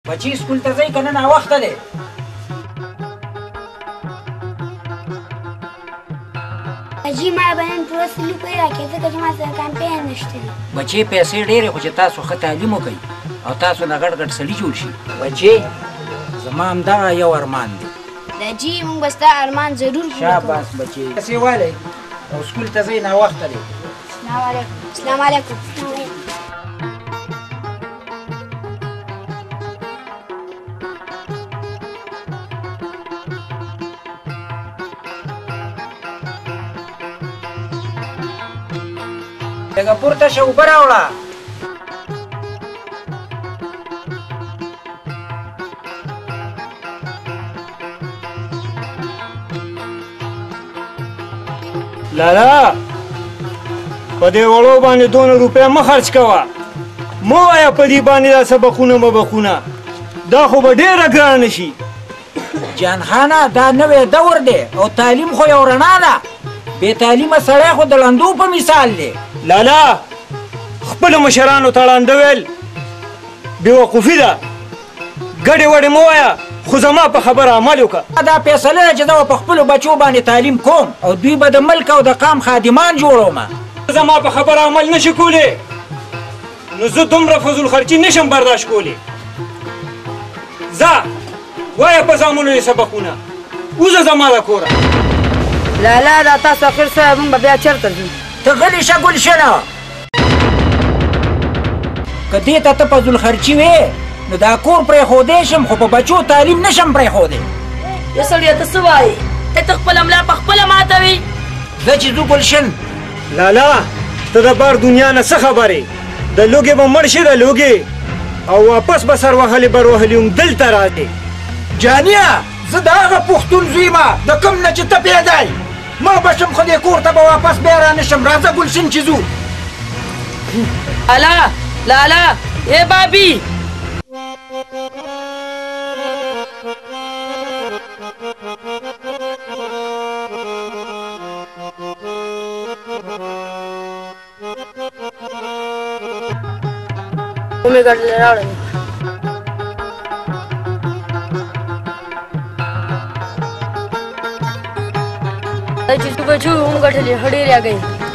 بچی سکول ته ځئ که نه ناوخته دی؟ حاجي ما به نن پوره سلي پیدا کړې ځکه چې ما سره کمپین نشته دی. بچی پیسې ډېرې خو چې تاسو ښه تعلیم وکئ او تاسو نه غټ غټ سړي جوړ شي. بچی زما همدغه یو ارمان دی. حاجي موږ به ستا ارمان ضرور پوره کوو. شاباس بچی. پیسې والئ او سکول ته ځئ ناوخته دی. السلام علیکم. السلام علیکم. لږه پورته شه اوبه راوړه. لالا په دې وړو باندې 2 روپۍ مه خرڅ کوه. مه وایه په دې باندې دا سبقونه مبقونه، دا خو به ډېره ګرانه شي. جان خانه دا نوی دور دی او تعلیم خو یو رڼا ده. بې تعلیمه سړی خو د لندو په مثال دی. لالا خپلو مشرانو ته ړانده ویل بېوقوفي ده. ګډې وډې مه وایه خو زما په خبره عمل وکړه. دا فیصله ده چې زه به په خپلو بچو باندې تعلیم کوم او دوی به د ملک او د قام خادمان جوړوم. زما په خبره عمل نشي کولی نو زه دومره فضول خرچي نشم برداشت کولی. ځه وایه په زامنو یې سبقونه وځه زما د کوره. لالا دا تاسو اخر سره موږ به بیا چېرته ځو؟ ته غلې شه ګلشنه. که دې ته ته فضول خرچي وې نو دا کور پرېښودی شم خو په بچو تعلیم نشم پرېښودی. یا سړیه ته څه وایې؟ ته خپله ملا په خپله ماتوې. زه چې ځو ګلشن. لالا ته د بار دنیا نه څه خبرې؟ د لوږې به مړ شي د لوږې او واپس به سر وهلې بر وهلې هم دلته راځې. جانیه زه د هغه پښتون زوی یم د کوم نه چې ته پیدا یې. ما به شم خو دې کور ته به واپس بیا رانشم. راځه ګلشن چې ځو. لالا لالا ای بابي کومې ګټلې راوړې چې تو بچو هم ګټلې هډې راګئ.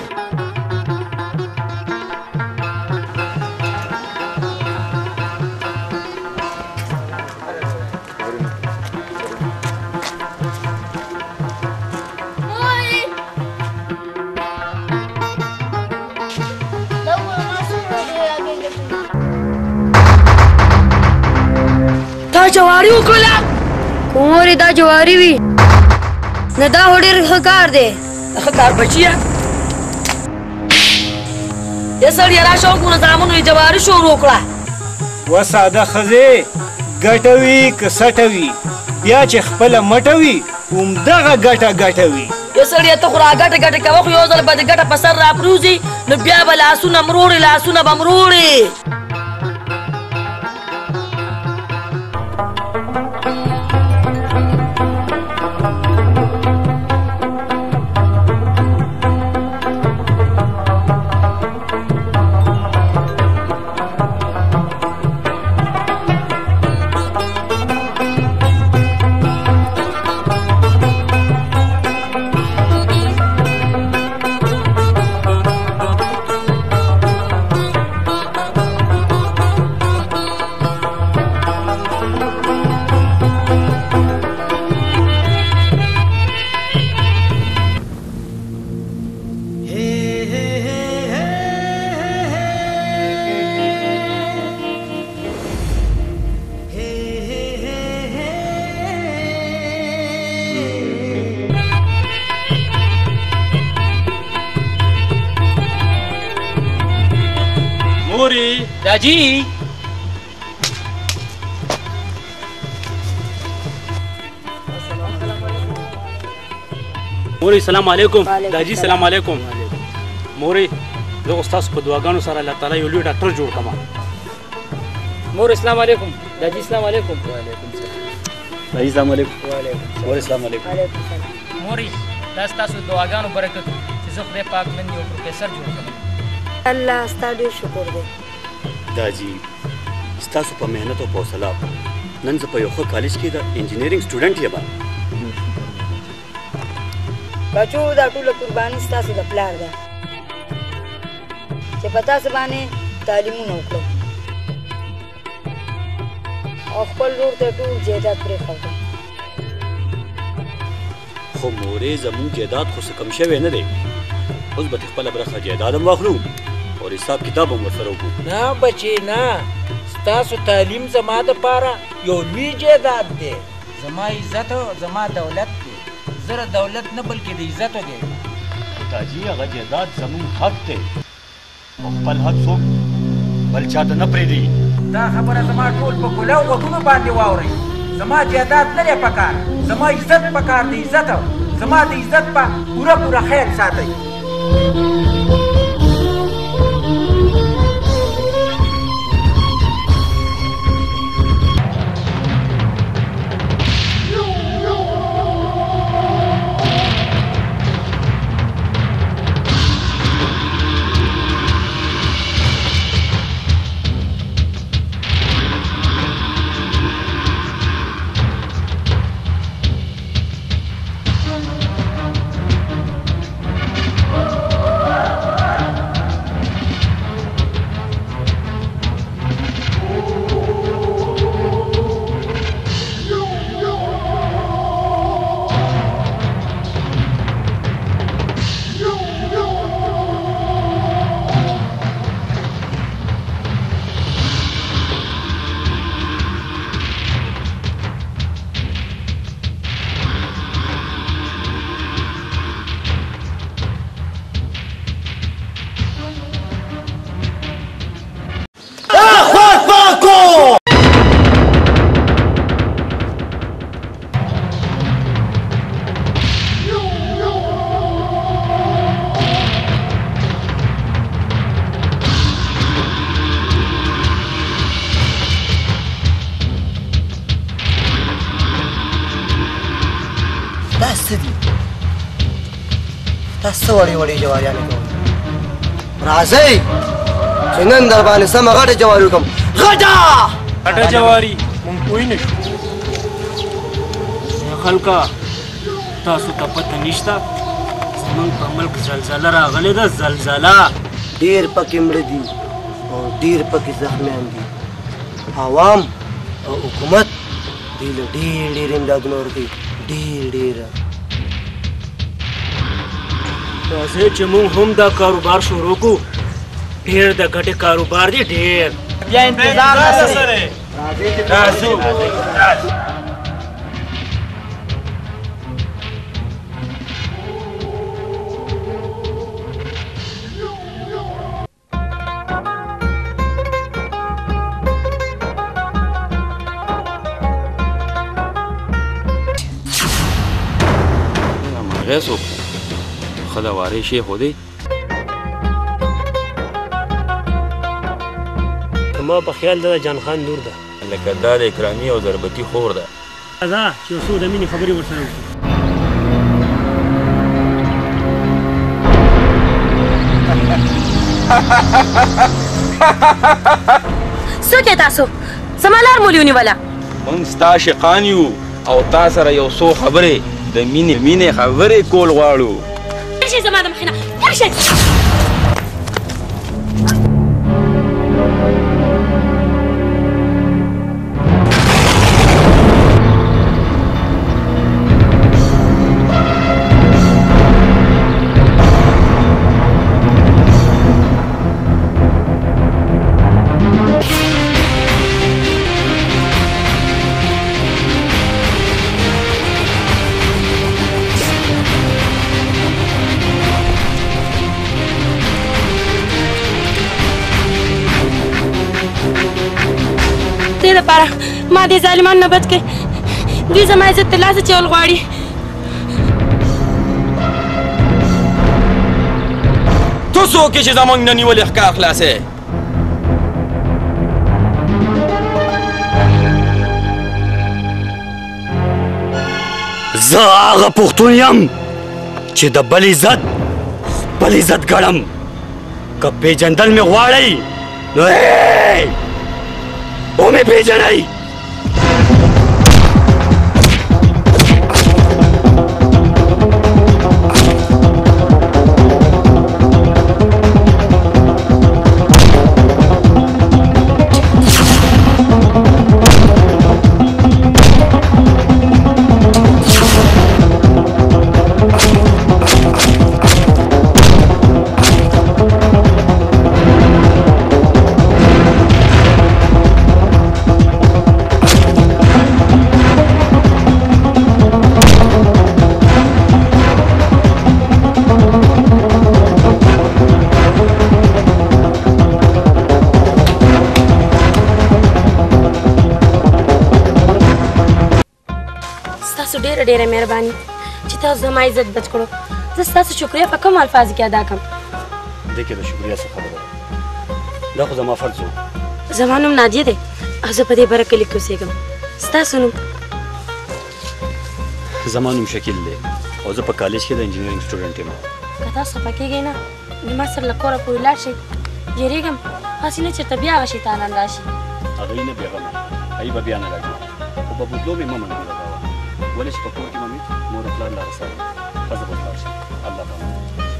جواری وکړه که مورې دا جواری وي نه دا خو ډېر ښه کار دی. ښه کار بچیه دې سړیه راشه وګوره زامنو یې جواري شروع کړه. و ساده ښځې ګټه وي که سټه وي بیا چې خپله مټه وي همدغه ګټه ګټه وي. دې سړیه ته خو را ګټه ګټه کوه خو یو ځل به د ګټه په سر راپروځي نو بیا به لاسونه مروړې لاسونه به مروړې. दाजी موري سلام علیکم. داجی سلام علیکم. موري زه استاد په دعاګانو سره الله تعالی یو لوی ډاکټر جوړ کړم. مور السلام علیکم. داجی السلام علیکم. وعلیکم السلام. داجی السلام علیکم. وعلیکم السلام. موري السلام علیکم. وعلیکم السلام. موري دا ستاسو دعاګانو برکت چې زه خدای پاک نن یو پروفیسر جوړ کړم. الله ستا ډېر شکر دی. داجی ستاسو په مهنت او حوصله نن زه په یو ښه کالج کې د انجینرینګ سټوډنټ یم. بچو دا ټوله قرباني ستاسو د پلار ده چې په تاسو باندې تعلیمونه وکړو او خپل لور ته ټول جایداد پرېښود. خو مورې زموږ جایداد خو څه کم شوی نه دی. اوس به خپله برخه جایداد هم واخلو او حساب کتاب هم ورسره وکړو. نه بچې نه، ستاسو تعلیم زما دپاره یو لوی جایداد دی. زما عزت زما دولت دی. زه دولت نه بلکې د عزتو دی. تاجي هغه جایداد زموږ حق دی او خپل حق څوک بل چا ته نه پرېږدي. دا خبره زما ټول په ګلو غوږونو باندې واورئ. زما جایداد نه دی پکار، زما عزت پکار دی. عزت زما د عزت په پوره خیال ساتئ. تاسو وړي جواریانې کوم راځئ چې نن در باندې سمه غټه جواری وکړم. غټه جواری مونږ پوه نه شو. خلکه تاسو ته پته نشته زمونږ په ملک زلزله راغلې ده. زلزله ډېر پکې مړه دي او ډېر پکې زخمیان دي. عوام او حکومت دوی له ډېر امدادونه ورکوي. ډېر راځئ چې مونږ هم دا کاروبار شروع کړو. ډېر د ګټې کاروبار دی. ډېر بیا انتظار نه سره راځو. غیسو خداواری شیخ خودی ما په خیال ده جان خان نور ده لکه دا د اکرامي او ضربتي خور ده. دا چې څو د مینې خبرې ورسره وکړي. څوک یې تاسو؟ زما لار مو ونیوله. موږ ستا عاشقان یو او تا سره یو څو خبرې د مینې خبرې کول غواړو. ارشئ زما د مخې نه ارشئ. لپاره ما دې ظالمانو نه بچ کړئ. دوی زما عزت ته لاس اچول غواړي. ته څوک یې چې زموږ نه نیولې ښکار خلاصې؟ زه هغه پښتون یم چې د بل عزت خپل عزت ګڼم. که پیژندل مې غواړئ نو ओमे भेजनाई ډېره مهرباني چې تاسو زما عزت بچ کړو. زه ستاسو شکریه په کوم الفاظو کې ادا کړم؟ دې کې د شکریه څه خبره ده؟ دا خو زما فرض و. زما نوم نادیه دی او زه په دې بره کلي کې اوسېږم. ستاسو نوم؟ زما نوم شکیل دی او زه په کالج کې د انجینرینګ سټوډنټ یم. که تاسو خفه کېږئ نه نو ما سره له کوره پورې لاړ شئ. یېرېږم هسې نه چېرته بیا هغه شیطانان راشي. هغوی نه بېغمه هغوی به بیا نه راځي خو په بوتلو مې مه منګوله کوه ولې چې په کور کې مې مور او پلار لاره سره ښځه به ولاړ شي. الله پاک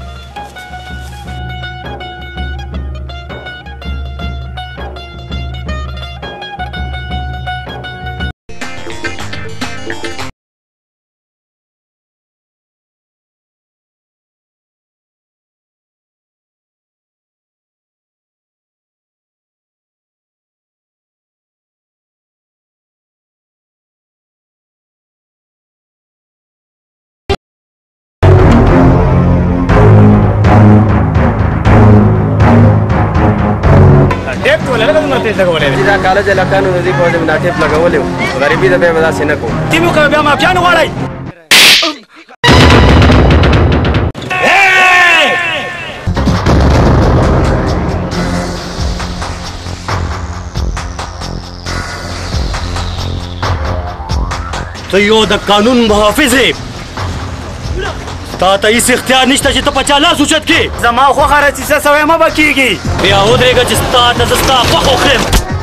دا کالج لکانو نزدیک وځم دا ټیپ لګولې غریبي ده به داسې نه کوم. تیمو که بیا مافیان غواړئ ته یو د قانون محافظ یې تا ته هېڅ اختیار نشته چې ته په چا لاس اوچت کړې. زما خوښه رسیسه سوی مه به کېږي. بیا ودرېږه چې ستا ته زه ستا خوښه وخورم.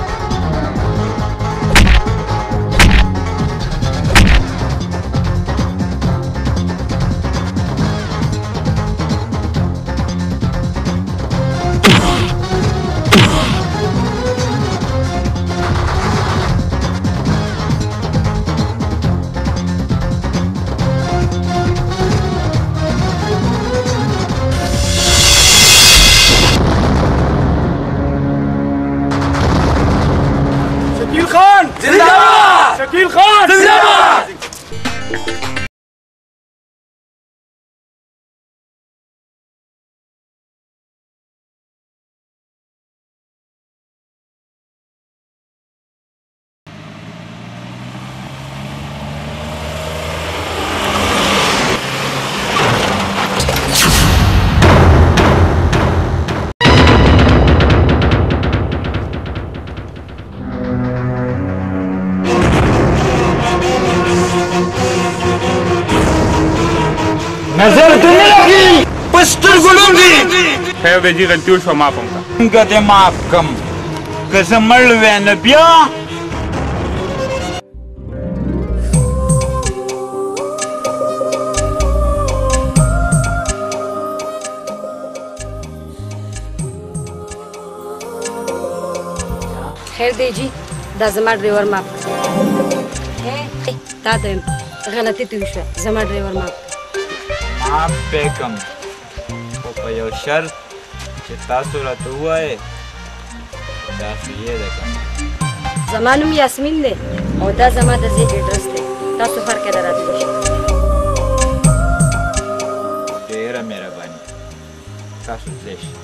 شکیل خان زنده‌باد. نظر ته نه لګي په سترګو لوندي. خیر دی جي غلطي وشوه معاف هم کړه. څنګه دې معاف کړم که زه مړ وی نه بیا خیر دی جي دا زما ډریور معاف کړه. تا ته غلطي ترې وشوه زما ډریور معاف کړه. معاف پې کړم خو په یو شرط چې تاسو راته ووایئ داسې یې ده که زما نوم یاسمین دی او دا زما د ځای اډرس دی. تاسو هر کله راتلی شئ. ډېره مهرباني تاسو تللی شئ.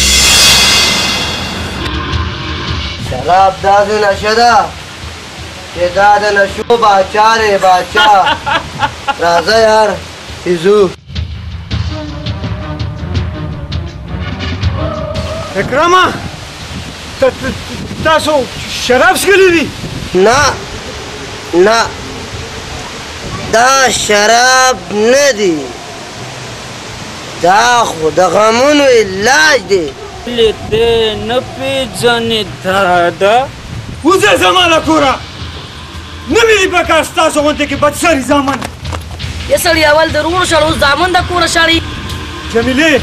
شراب داسې نشه ده چې دا د نشو باچا دی باچا راځه یار ځو اکرامه تاسو شراب څښلي دي؟ نه نه دا شراب نه دي دا خو د غمونو علاج دی ولې دې نه پېژنې دادا وځه زما له کوره نه مې دي په کار ستاسو غوندې کې بدسري زامن یا سړي اول د ورور شړ اوس زامن د کوره شړي جمیلې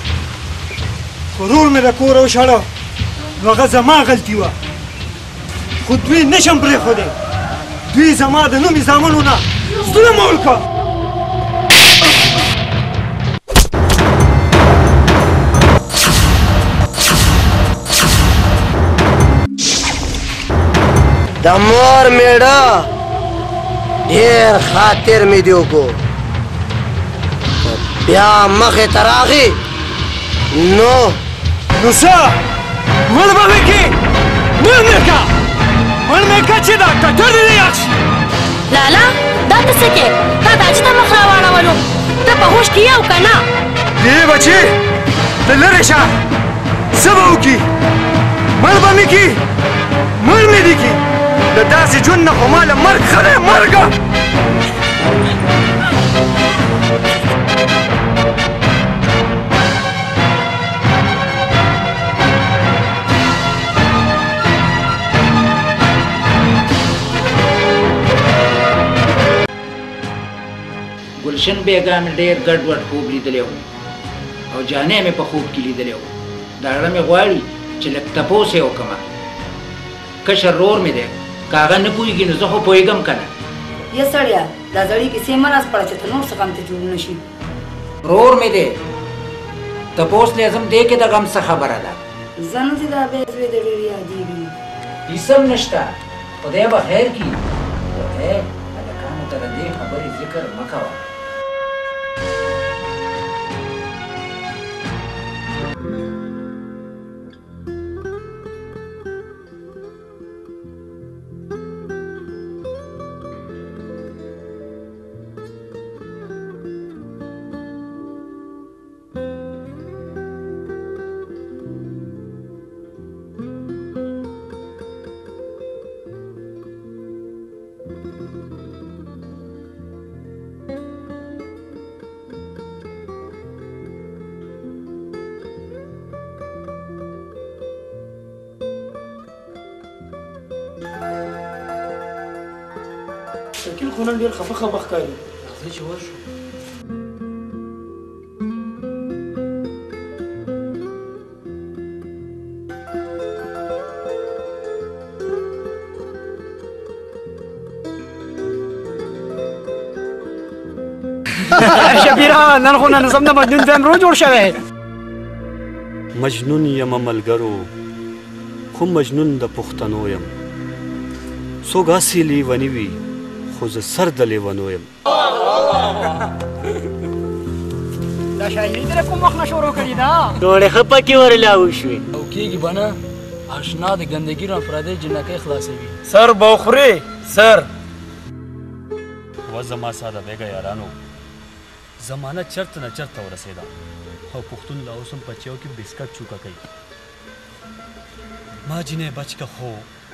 ورور مې د کوره وشړه نو هغه زما غلطي وه خو دوی نشم پرېښودی دوی زما د نومي زامنو نه ظلم وکړه د مور میړه ډېر خاطر مې دی وکړو بیا مخې ته راغی نو څه مړ به مې کې مړ مې که مړ مې که چې دا ټټر دې یخ شي لالا دا ته څه کې تا د حاجي ته مخ راواړولو ته په هوښ کې یې او که نه دې بچې ته لرې شه څه به وکړي مړ به مې کي مړ مې دې کي د داسې ژوند نه خو ما له مرګ ښه دی مرګه ګلشن بیګا مې ډېر ګډوډ خوب لیدلی و او جانې مې په خوب کې لیدلی و دا زړه مې غواړي چې لږ تپوس یې وکړمه کشر رور مې دی که هغه نه پوهېږي نو زه خو پوهېږم که نه یا سړیا دا زړې کیسې مه راس پړه چې ته نور څه غم ته جوړ نه شي رور مې دی تپوس لازم دی کې د غم څه خبره ده زه نو چې دا بیا زوی د ډېر یادېږي هېڅ هم نشته خدای به خیر کړي خو ای هلکانو ته د دې خبرې ذکر مه کوه شکیل خو نن ډېر خفه خفه ښکاري راځه چې ورشو شبیره نن خو نظم د مجنون فهم رو جوړ شوی مجنون یم ملګرو خو مجنون د پښتنو یم څوک هسې لیوني وي خو زه سر د لیونو یم دا شاعري دې له کوم وخت نه شروع کړې ده ډوړې ښه پکې ورلاو شوې او کېږي به نه اشنا د ګندګي نه پردی جنکۍ خلاصوي سر به خورې سر و زما ساده بیګه یارانو زمانه چرته نه چرته ورسېده او پښتون لا اوس هم په چیو کې بسکټ چوکه کوي ما جینې بچ که خو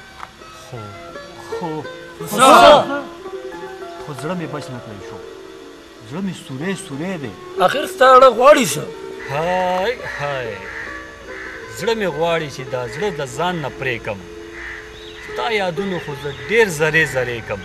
زړه مې بچ نه کړی شو زړه مې سوری سوری دی اخر ستا زړه غواړي څه هاي هاي زړه مې غواړي چې دا زړه د ځان نه پرې کړم ستا یادونو خو زه ډېر زرې زرې کړم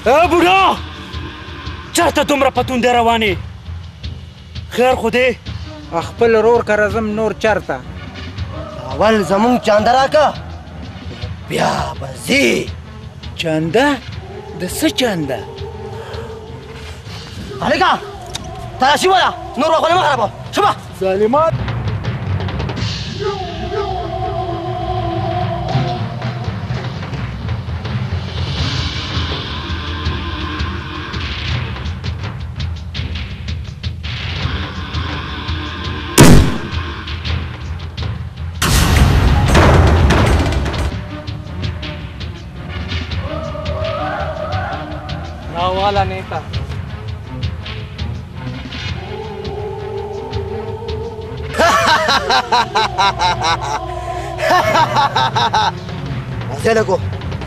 بوډا چاته دومره پتون دی روانې خیر خو دی خپل رور که رزم نور چرته اول زمونږ چانده راکه بیا به ځې چانده د څه چانده هلکه تلاشي وله نور وخت مه خرابوه شبه ظالمان वाला नेता मजे लगो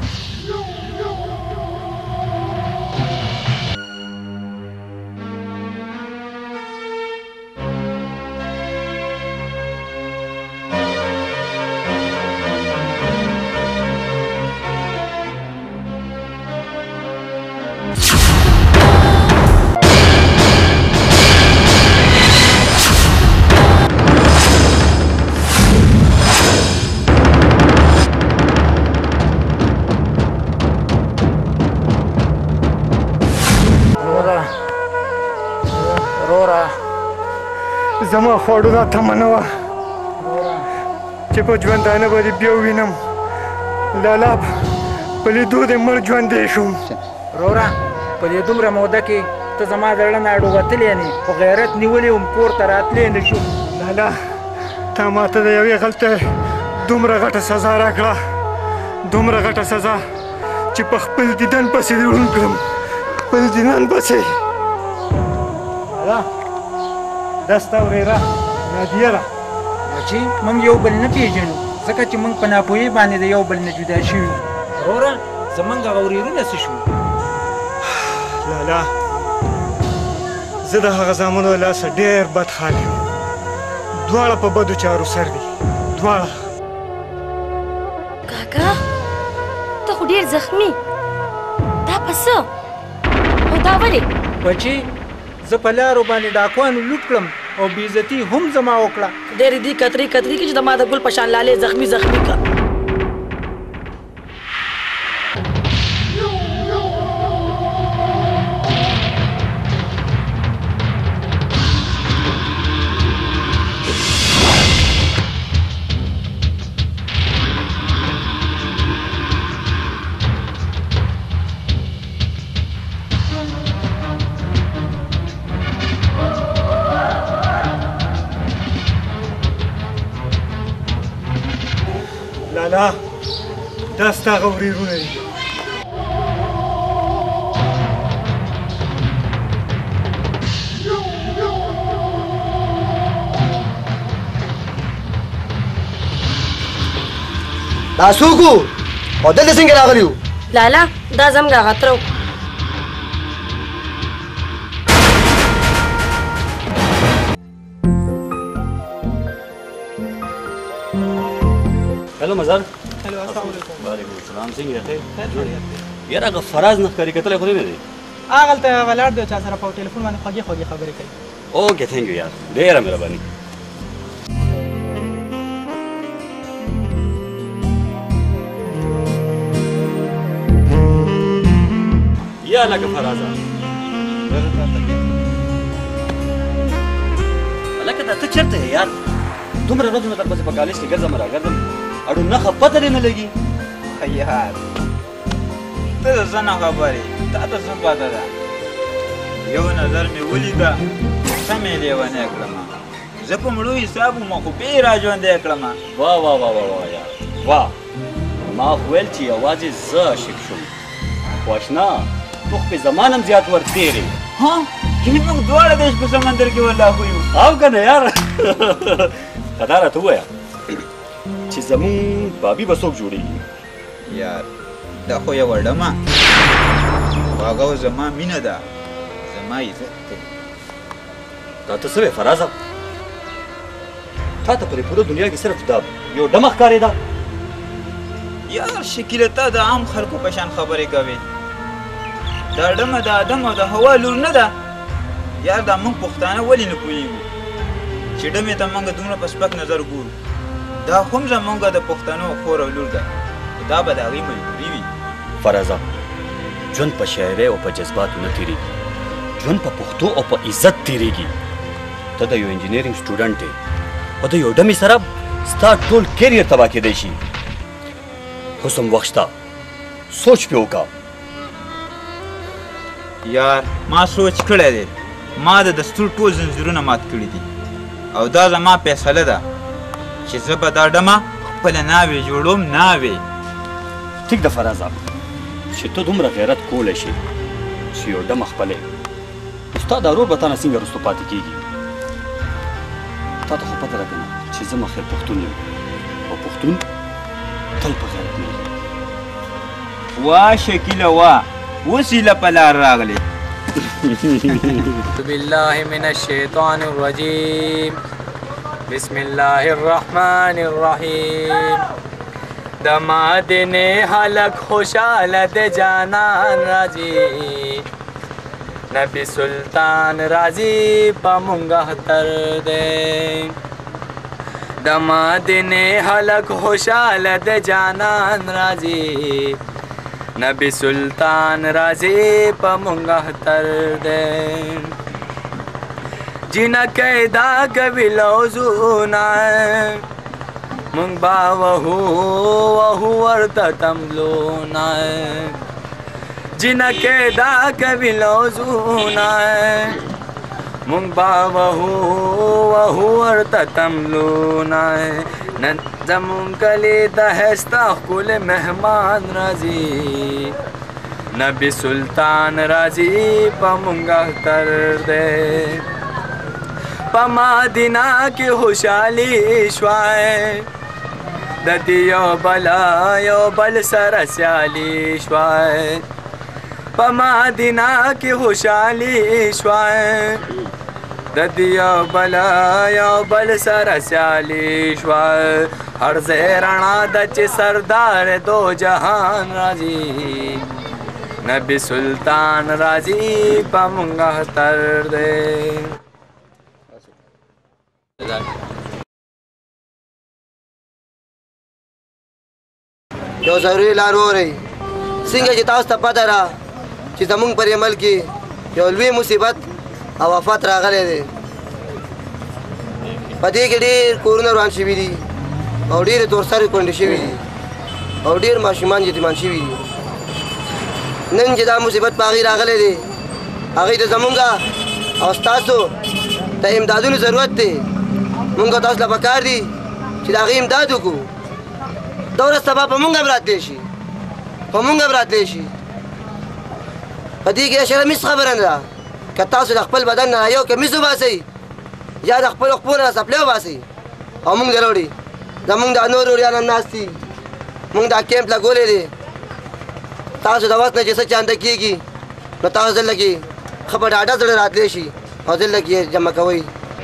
زما خواړو دا تمه نه وه چې په ژوندانه به دې بیا ووینم لالا په لیدو دې مړ ژوندی شوم وروره په دې دومره موده کې ته زما د زړه نه اډو وتلی نه خو غیرت نیولی وم کور ته راتلی نه شوم لالا تا ماته د یوې غلطۍ دومره غټه سزا راکړه دومره غټه سزا چې په خپل دیدن پسې دې ړوند کړم خپل دیدن پسې دا ستا ورېره نادیه ده چې موږ یو بل نه پېژنو ځکه چې موږ په ناپوهۍ باندې د یو بل نه جدا شوي وروره زموږ هغه ورېرونه څه شو لالا زه د هغه زامنو له لاسه ډېر بد حال یم دواړه په بدو چارو سر دي دواړه کاکا ته خو ډېر زخمي دا په څه او دا ولې بچي زه په لارو باندې ډاکوانو لوټ کړم او بېعزتي هم زما وکړه ډېرې دي کتري کتري کې چې د ما د ګل په شان لالې زخمي زخمي کړه لالا دا ستا هغه ورېرونه دي دا څوک وو او دلته څنګه راغلي وو لالا دا زموږ هغه تره و هلو مزار هلو السلام علیکم وعلیکم السلام څنګه یې خیر یاره هغه فراز نه ښکاري کتلی خو نه دی هغلته ولاړ دی چا سره په ټلیفون باندې خوږې خوږې خبرې کوي اوکې تھینک یو یار ډېره مهرباني یا لکه فرازه هلکه دا ته چېرته یې یار دومره ورځونه درپسې په کالج کې ګرځم راګرځم اړو نښه پته دې نه لګي یار ته د څه نه خبرې تا ته څه پته ده یو نظر مې ولیده سمې لیونی کړم زه په مړو حساب وم خو بې را ژوندی کړم واه واه واه واه یار واه ما خو ویل چې یوازې زه عاشق شوم خو اشنا تو خو پې زمان هم زیات ورتېرې ها یعنې موږ دواړه د عشق په سمندر کې ولاښو یو او که نه یار که دا راته ووایه چې زمونږ بابي به څوک جوړېږي یار دا خو یوه ډمه خو هغه زما مینه ده زما عزت دی دا ته څه وې فرازه تا ته په دې پوره دنیا کې صرف دا یو ډمه ښکارېده یار شکیله ته د عام خلکو په شان خبرې کوې دا ډمه د آدم او د هوا لور نه ده یار دا موږ پښتانه ولې نه پوهېږو چې ډمې ته موږ دومره په سپک نظر ګورو دا هم زموږ د پښتنو خور او لور ده دا به د هغوی مجبوري وي فرضه ژوند په شاعرۍ او په جذباتو نه تېرېږي ژوند په پښتو او په عزت تېرېږي ته د یو انجینرینګ سټوډنټ یې او د یو ډمې سره ستا ټول کیریر تباه کېدی شي اوس هم وخت شته سوچ پې وکړه یار ما سوچ کړی دی ما د دستور ټول زنځیرونه مات کړي دي او دا زما فیصله ده چې زه به دا ډمه خپله ناوې جوړوم ناوې ټیک ده فرازه چې ته دومره غیرت کولی شي چې یو ډمه خپلې ستا دا ورور به تا نه څنګه وروسته پاتې کېږي تا ته خو پته ده که نه چې زه مخیر پښتون یم او پښتون تل په غیرت نه وي وا شکیله وا اوس هیله په لار راغلی بالله من الشیطان الرجیم بسم الله الرحمن الرحیم دمادن حلق خوشحال د جانان راځي نبی سلطان راځي په مونږ اختر دی دمادن حلق خوشحال د جانان راځي نبی سلطان راځي په مونږ اختر دی جنکه دا کوي لوزونه مونږ با وهو ورته تملونه جنکه دا کوي لوزونه مونږ با وهو ورته تملونه نن زمون کلی د هستا ښکلی مهمان راځي نبی سلطان راځي په مونږ اختر دی په مدینه کې خوشحالي شوه د دې یو بل سره سیالي شوه په مدینه کې خوشحالي شوه د دې یو بل سره سیالي شوه هر ځای رڼا ده چې سردار دو جهان راځي نبی سلطان راځي په مونږ اختر دی یو ضروري لار وورئ څنګه چې تاسو ته پته ده چې زموږ پر عمل کې یو لوی مصیبت او آفت راغلی دی په دې کې ډېر کورونه وران شوي دي او ډېرې تورسرې کونډې شوي دي او ډېر ماشومان یتیمان شوي دي نن چې دا مصیبت په هغې راغلی دی هغې ته زموږ او ستاسو د امدادونو ضرورت دی مونږ تاسو له پکار دي چې د هغې امداد وکړو دا ورځ سبا په مونږ هم راتلی شي په مونږ هم راتلی شي په دې کې شرم هېڅ خبره نه ده که تاسو د خپل بدن نه یو کمیس وباسئ یا د خپلو خپو نه څپلی وباسئ او مونږ ته راوړئ زمونږ دا نور وریان هم ناست دي مونږ دا کیمپ لګولی دی تاسو د وخت نه چې څه چانده کېږي نو تاسو دلته کې ښه په ډاډه زړه راتلی شي او دلته کې یې جمع کوئ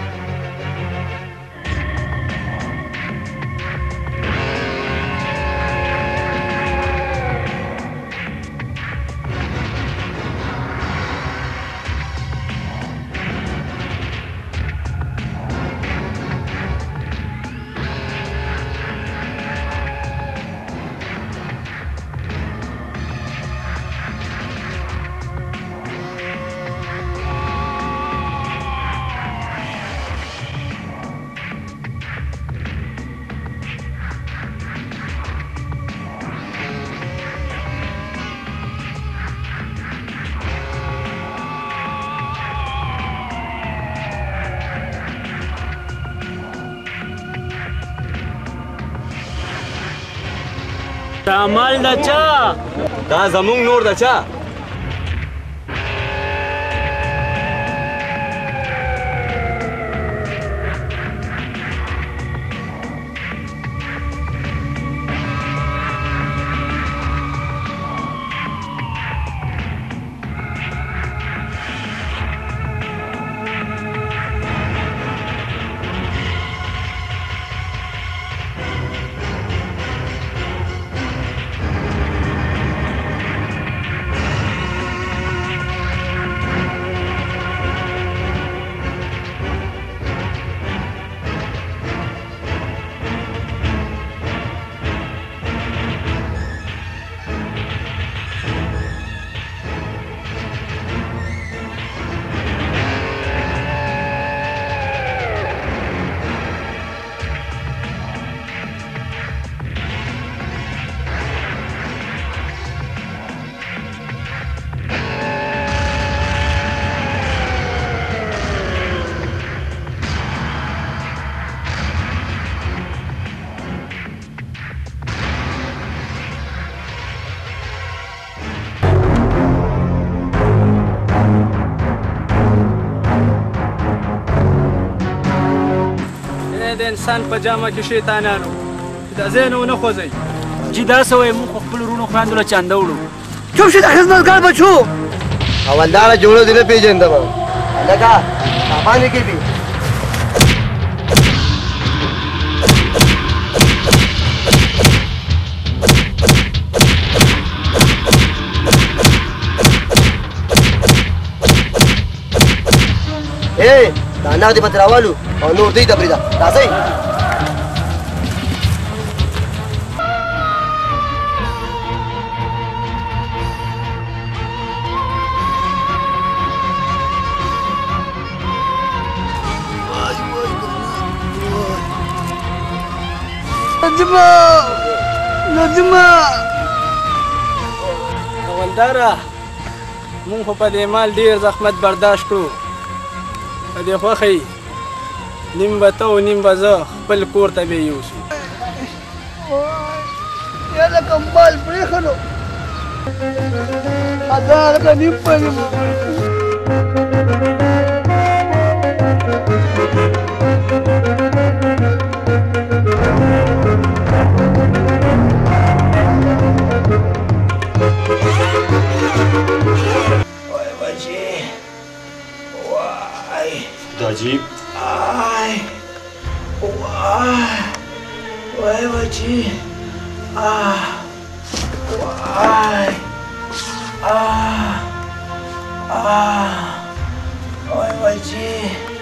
دا مال د چا دا زمونږ نور د چا انسان په جامه کې شیطانانو دا ځای نه ونه خوځئ چې دا څه وایي موږ خو خپلو وروڼو خویندو له چانده وړو چوپ شي د خدمتګار بچو اولداره جوړو دې نه پېژندم لکه باندې کې دي دا نغ دې پته راوالو او نور دی ته پرېږده راځئ نظمه اولداره مونږ خو په دې مال ډېر زحمت برداشت کړو په دې خوښۍ نیم به ته او نیم به زه خپل کور ته به یوسو یا لکه مال پرېښه نو هغه نیم په نیم दाजी Ay, why would you? Why? Why would you?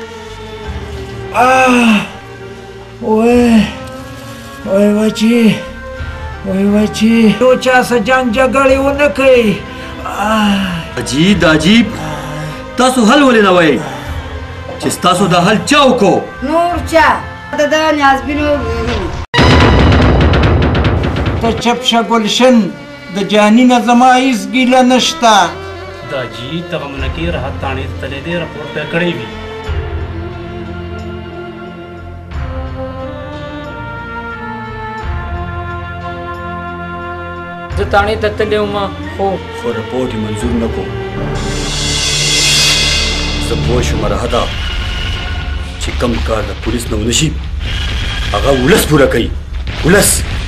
Why would you? Why would you? तो चा सजान जगड़े वो न कही दाजी दाजी तासो हल वले ना वही چې تاسو د حل چا وکړو نور چا د نیازبینو ته چپ شه ګلشن د جاني نه زما هېڅ ګیله نشته दाजी دغه ملکې راحت تاڼې ته تللی دی راپور به کړی وي زه تاڼې ته تللی وم خو رپورټ یې منظور نه کړو زه پوه شوم راحته چې کم کار د پولیس نه ونشي هغه ولس پوره کوي ولس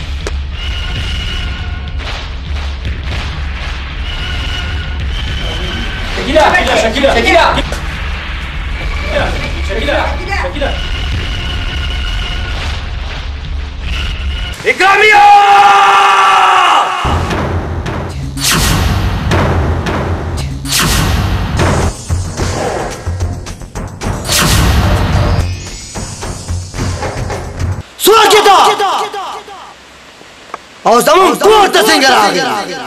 شکیلا اکرامیه او زمون کور ته څنګه راغی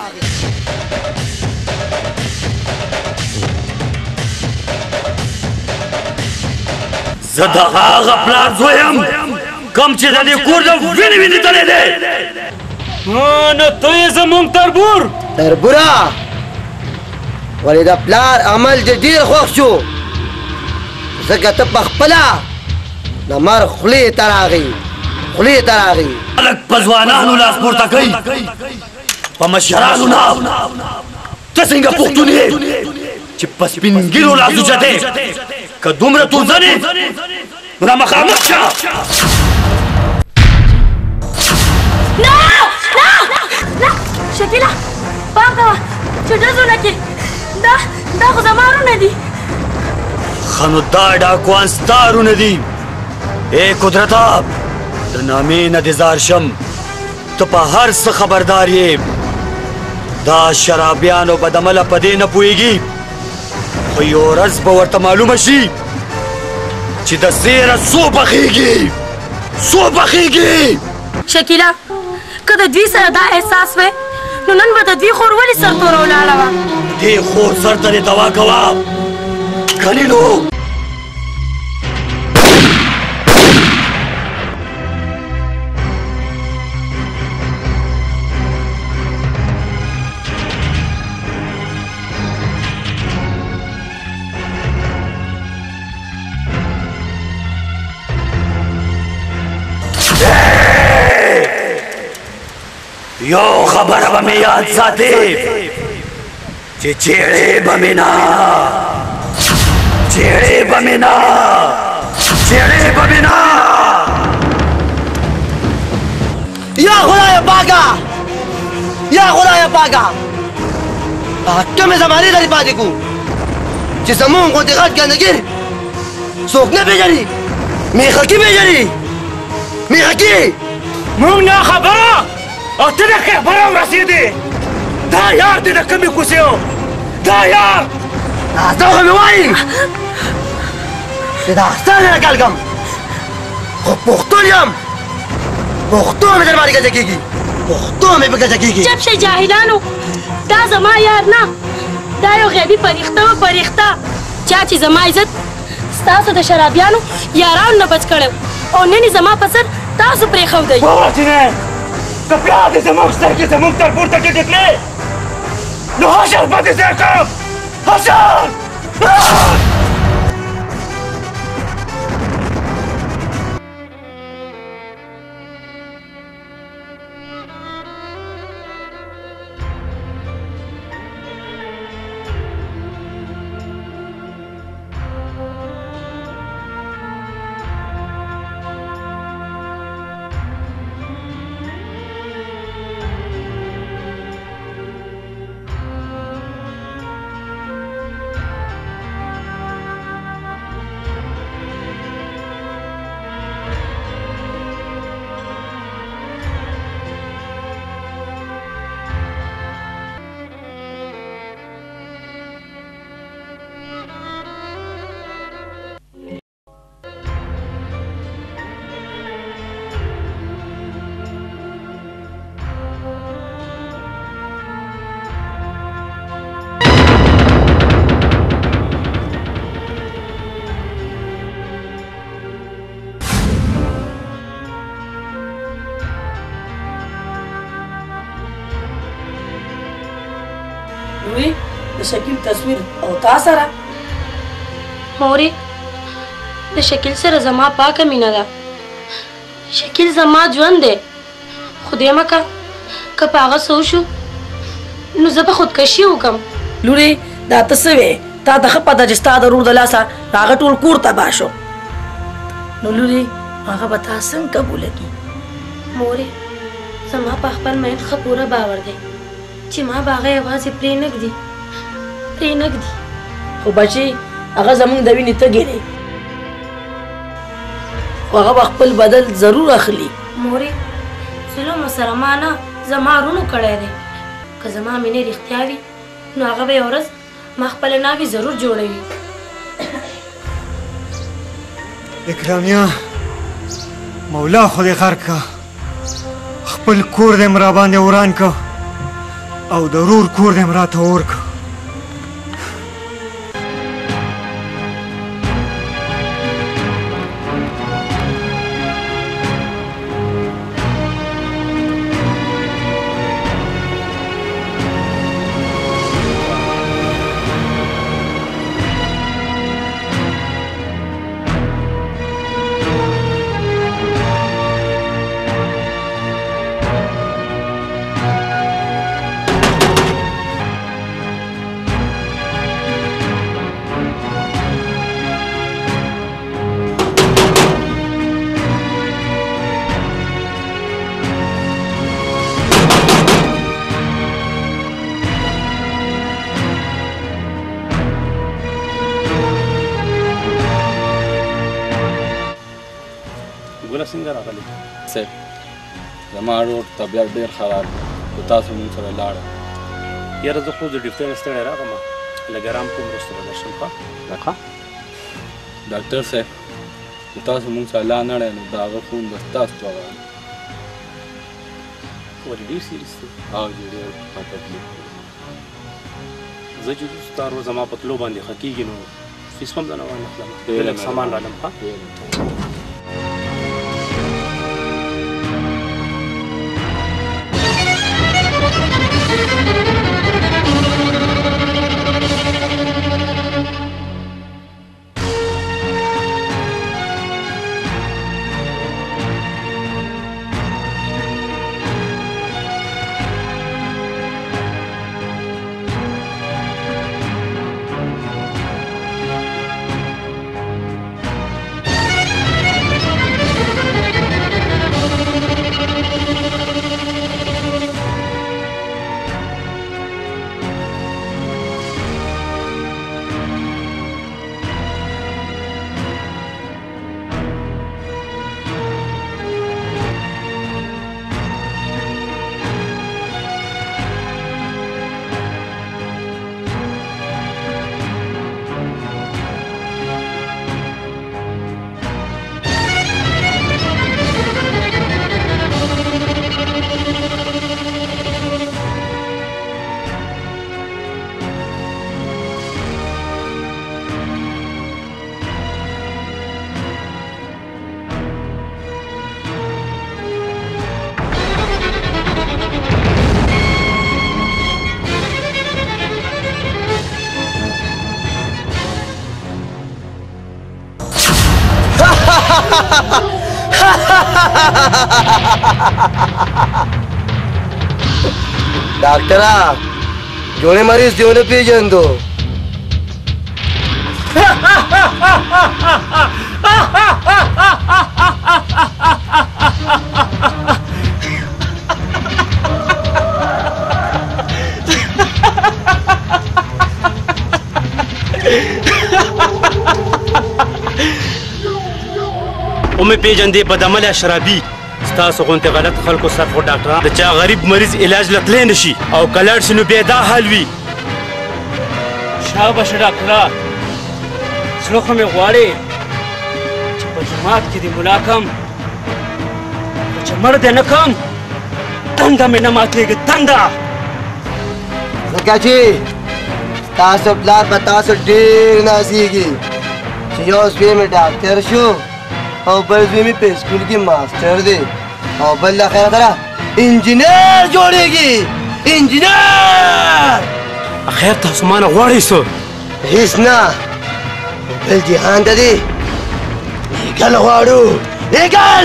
زه د هغه پلار زوی یم کوم چې د دې کور د وینې تللی دی نو ته یې زموږ تربور تربوره ولې د پلار عمل دې ډېر خوښ شو ځکه ته په خپله د مر خولې ته راغی خولې ته راغی خلک په ځوانانو لاس پورته کوي په مشرانو نه ته څنګه پښتون یې چې په سپین ږیرو لاس اوچتې که دومره تورزنې نو را مخامخ شه نه شکیلا پام کوه چې ډزو نه کې دا خو زما وروڼه دي ښه نو دا ډاکوان ستا وروڼه دي ای قدرته د نامې نه دې زار شم ته په هر څه خبردار یې دا شرابیانو بدعمله په دې نه پوهېږي خو یو ورځ به ورته معلومه شي چې د زیره څو پخېږي شکیلا که د دوی سره دا احساس وی نو نن به د دوی خور ولې سرتوره ولاړه وه دې خور سر ته دې دوا کوه کنې نو یو خبره به مې یاد ساتې چې چیړې به مې نه या खुदाया पाका या खुदाया पाका कम जमाने दरी पादे को چې زمون کو دغه ګندګر څوک نه پیژني میخکی پیژني میخکی مونږ نه خبره او ته د خبره ورسېدې دا یار دې د کمې کوڅې و دا یار تا خو مې وایي چې دا ستا نه کلګم خو پښتون یم پښتو مې در باندې ګټه کېږي پښتو مې په ګټه کېږي چپ شئ جاهلانو دا زما یار نه دا یو غیبي پریخته و پریخته چا چې زما عزت ستاسو د شرابیانو یارانو نه بچ کړی او نن یې زما په سر تاسو پرېښودئ ووتینې که بیا دې زموږ سترګې زموږ تر پورته ټیټې کړې نو حشر به دې ځای کړم حشر لوی د شکیل تصویر او تا سره مورې د شکیل سره زما پاکه مینه ده شکیل زما ژوند دی خدای مکه که په هغه څه وشو نو زه به خودکشي وکړم لورې دا ته څه وې تا ته ښه پته چې ستا د ورور د لاسه هغه ټول کور تباه شو نو لورې هغه به تا څنګه قبوله کړي مورې زما په خپل مین ښه پوره باور دی چې ما به هغه یوازې پرېنږدي خو بچي هغه زموږ د وینې تږی دی خو هغه به خپل بدل ضرور اخلي مورې ظلم سره ما نه زما رونو کړی دی که زما مینې رښتیا وي نو هغه به یو ورځ ما خپله ناوې ضرور جوړوي اکرامیا مولا خو دې خیر کا خپل کور دې مرا باندې وران کا او ضرور کور دې مرا ته اور کا څنګه راغلی صاحب زما ورور طبیعت ډېر خراب دی خو تاسو موږ سره لاړه یاره زه خو د ډیوټۍ نه ستړی راغلم لږ ارام کوم وروسته به درشم ښه ډاکټر صاحب که تاسو موږ سره لا نه نو د هغه خون به ستاسو په غاړه ولې ډېر سیریس دی ډېر تکلیف زه چې ستا ورور زما په تلو باندې ښه کېږي نو فیس هم درنه وانخلم لږ سامان رالم ښه डॉक्टरा जोड़े मरीज देवने पेजन दो ओमे पेजंदे बदमल शराबी ستاسو غونته غلط خلکو سر خو ډاکټران د چا غریب مریض علاج لتلې نشي او کلر شنو بیا دا حل وي شاباش ډاکټره زړه خو مې غواړي چې په جماعت کې دې ملاکم چې مړ دې نه کم تنده مې نه ماتېږي تنده ځکه چې تاسو پلار به تاسو ډېر نازېږي چې یو زوی مې ډاکټر شو او بل زوی مې په سکول کې ماسټر دی او بل له خیره سره انجینر جوړېږي انجینر خیر تاسو مانه غواړئ څه هېڅ نه بل جهان ته دی لیکل غواړو لیکل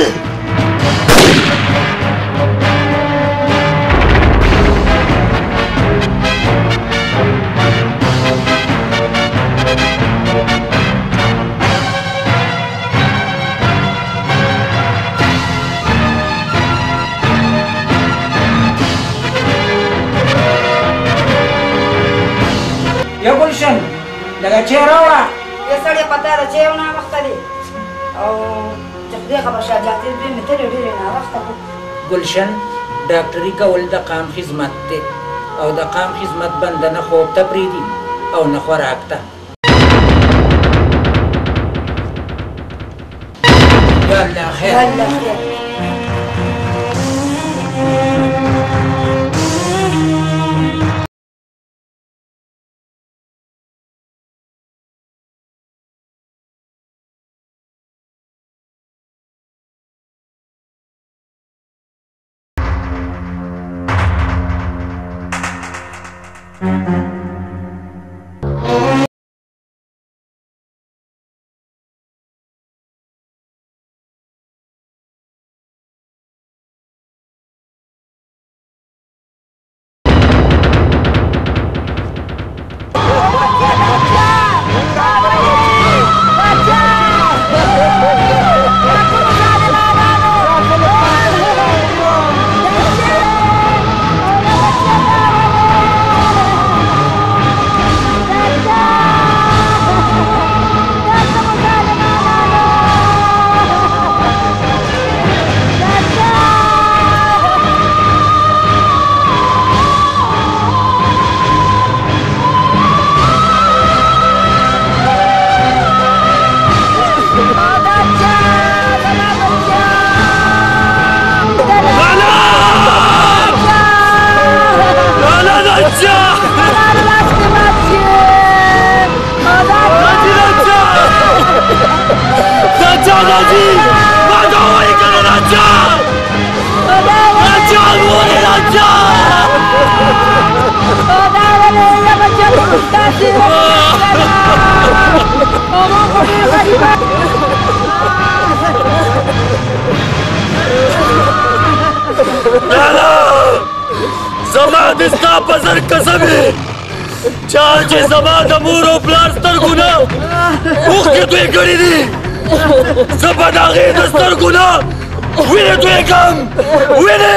یا گلشن لگا چه راوړه یې سړی پته ده چې یو ناوخته دی او چې خدای خبر شاه جاتې دوی مې تلې ډېرې ناوخته گلشن ډاکټري کول د قام خدمت دی او د قام خدمت بنده نه خوب ته پرېږدي او نه خوراک ته یا الله خیر زما د ستا په زر قسم دی چا چې زما د مور او پلار سترګو نه اوښکې توی کړي دي زه به د هغې د سترګو نه وینې توی کړم وینې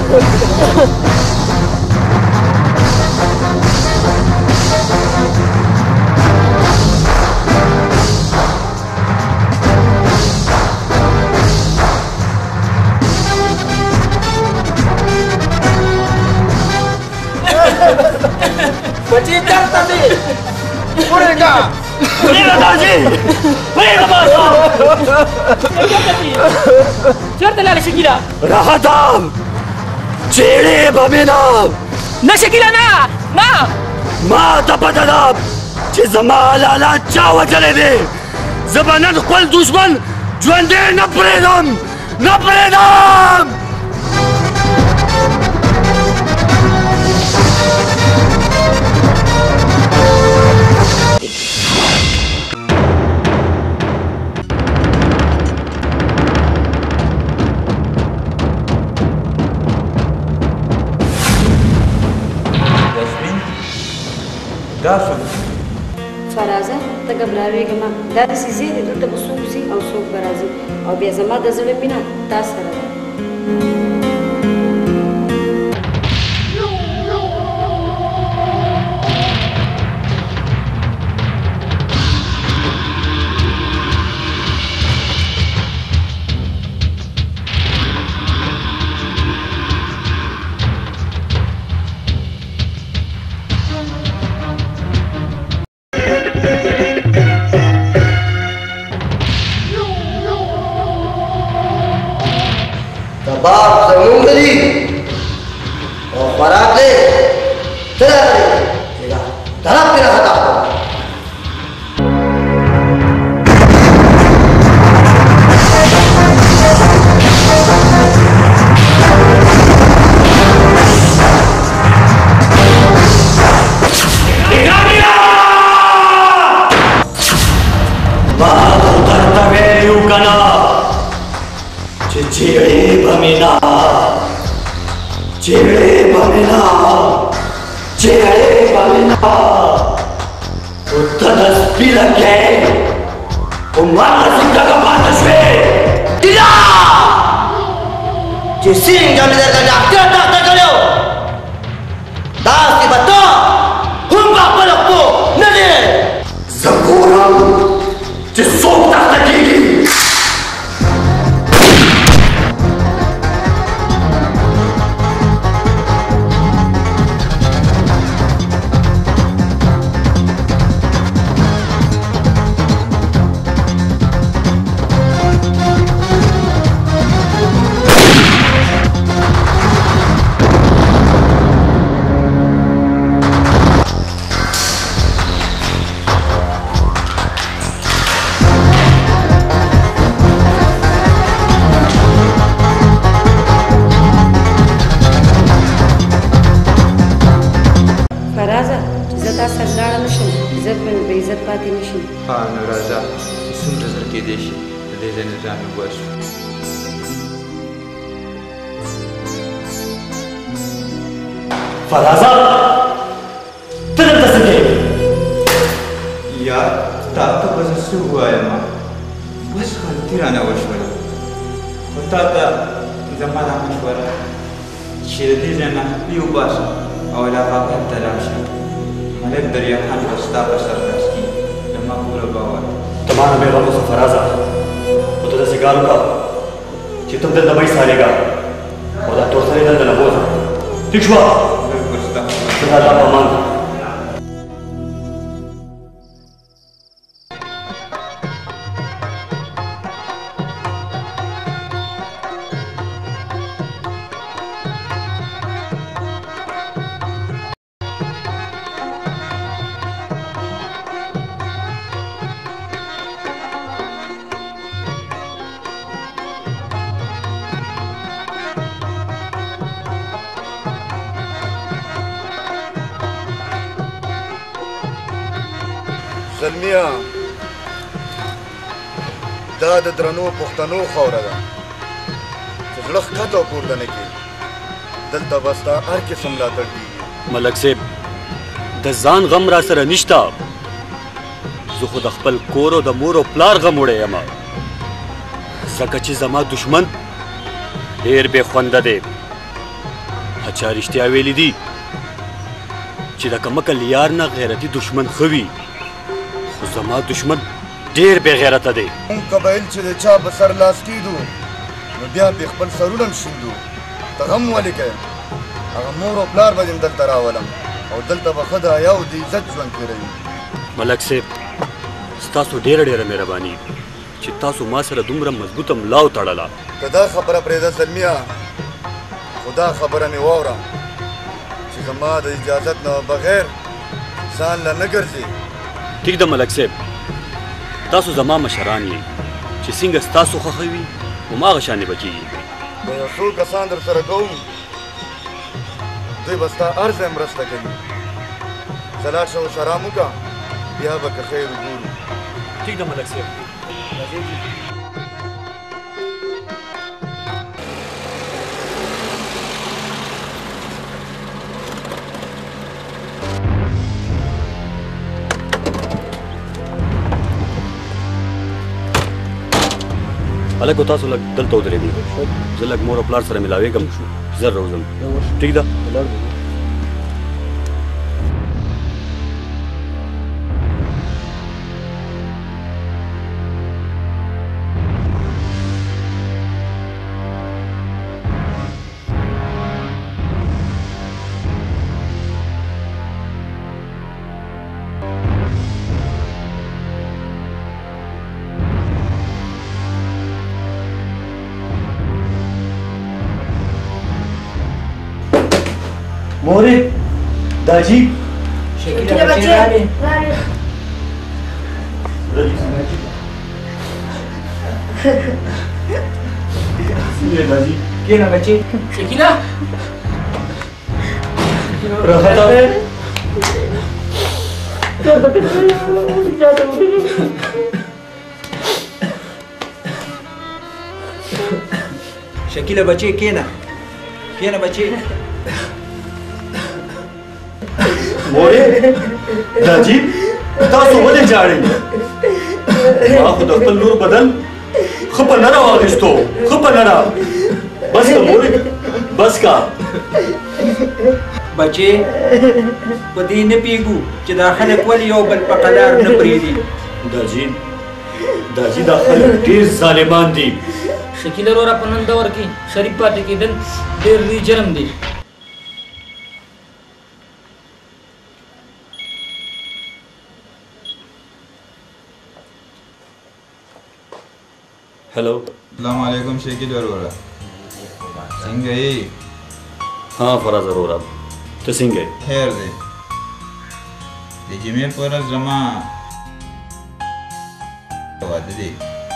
बची चलता थी उड़ेगा उड़ेगा दादी उड़ेगा बाबा चढ़ते लाले शकीला राहताम चेड़े बमेना ना शकीला ना ما تپدداب چې زما لالا چا وجلې دی زه به نن خپل دشمن ژوندی نه پرېږدم نه پرېږدم راشم فرازه ته ګبراوېږه مه دا داسې ځای دی دلته به څوک ځي او څوک به راځي او بیا زما د زړه مینه تا سره ده बाप जमीन गली और बारात ले चला तेरा धड़क तेरा हटा फराजा तिधर दसके यार ताता बस से हुआ है माँ बस गलती रहना वशवरा होता था जमाना मशवरा शिरदी जना पियो बस और लाभा का तलाश मलक दरिया खान बस्ता पर सरदार की जमा पूरा बावर तमाम मेरा मुझे फराजा उधर से गालों का चित्तम दिल दबाई सालेगा और तो सारे दिल दला बोझ दिखवा Sudah paman. زلمیا دا د درنو پښتنو خوره ده چې زړه ښکته او پورته نه کېږي دلته به ستا هر قسم ملاتړ کېږي ملک صاحب د ځان غم را سره نشته زه خو د خپل کور او د مور او پلار غم وړی یم ځکه چې زما دشمن ډېر بې خونده دی چا رښتیا ویلي دي چې د کمکل یار نه غیرتي دشمن ښه وي خو زما دشمن ډېر بې غیرته دی مونږ قبایل چې د چا په سر لاس کېږدو نو بیا پې خپل سرونه هم شیندو ته غم ولې کوې هغه مور او پلار به دې دلته راولم او دلته به ښه د حیا او د عزت ژوند تېروي ملک صاحب ستاسو ډېره ډېره مهرباني چې تاسو ما سره دومره مضبوطه ملا وتړله که دا خبره پرېږده زلمیا خو دا خبره مې واوره چې زما د اجازت نه بغیر ځان له نه ګرځې ټیک ده ملک صاحب تاسو زما مشران یې چې څنګه ستاسو خوښه وي هماغه شانې به کېږي د یو څو کسان در سره کوم دوی به ستا هر ځای مرسته کوي ته لاړ شه اوس ارام وکړه بیا به که خیر وګورو ټیک ده ملک صاحب अलग होता सो लग दल तो उधरे दी जलक मोर प्लाट सर मिलावे कम जर रोजम ठीक दा मोरे दाजी शकीला बच्चे ये दाजी के ना बच्चे शकीला रहता शकीला बच्चे के ना बच्चे मोरे दाजी तासो वले जाड़ी मां खुद खपल नूर बदल खपल नरा वागिस्तो खपल नरा बस का मोरे बस का बच्चे पदी ने पीगू چې دا خلک ولې یو بل په قلار نه پریدي दाजी دا خلک ډیر ظالمان دي शकीला रोरा पनन दवर की शरीफ पार्टी के दिन देर री जन्म दी हेलो अस्सलाम वालेकुम शकील अरोरा सिंह गई हाँ फराज अरोरा तो सिंह गए खैर दे जिमे पर जमा वादे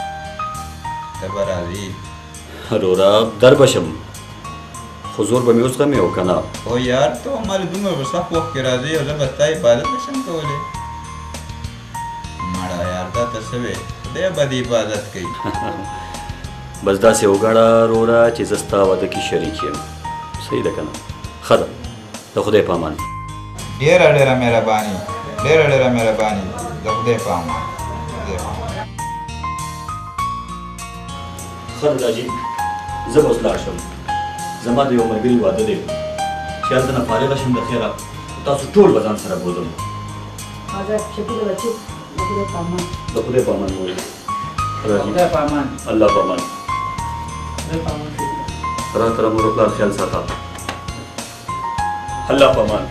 तबराजी अरोरा दरबशम हुजूर बमियोस का में होकना ओ यार तो हमारे दुमे बसा वक्त के राजी और बताई इबादत नशम कोले माड़ा यार दा तसवे दे बदी इबादत की बस दा से उगाड़ा रोरा चिजस्ता वाद की शरीक है सही दकना खदा तो खुदे पामान डेरा डेरा मेहरबानी तो खुदे पामान खदा दाजी जब उसला आशम जमा दे उमर गिरी वाद दे ख्याल तना फारिग शम द खैरा तासु टोल बजान सरा बोदम आजा शकीला बच्चे तो खुदे पामान मोरे खुदा पामान अल्लाह पामान तरह तरह मुरकला ख्याल साथा अल्लाह पामान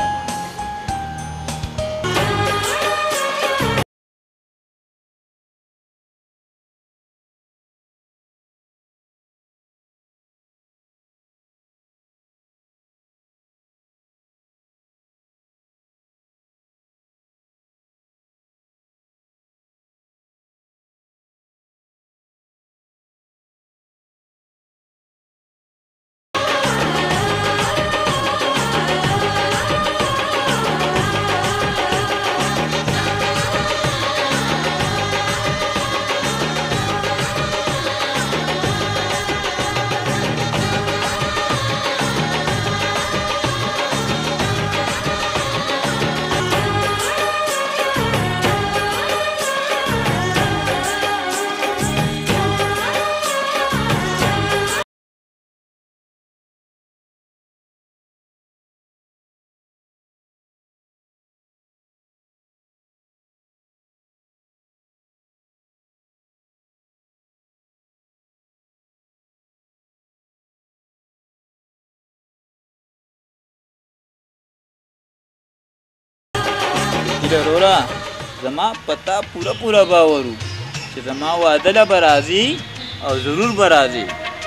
रोरा जमा पता पूरा बावरू कि जमा वादला बराजी और जरूर बराजी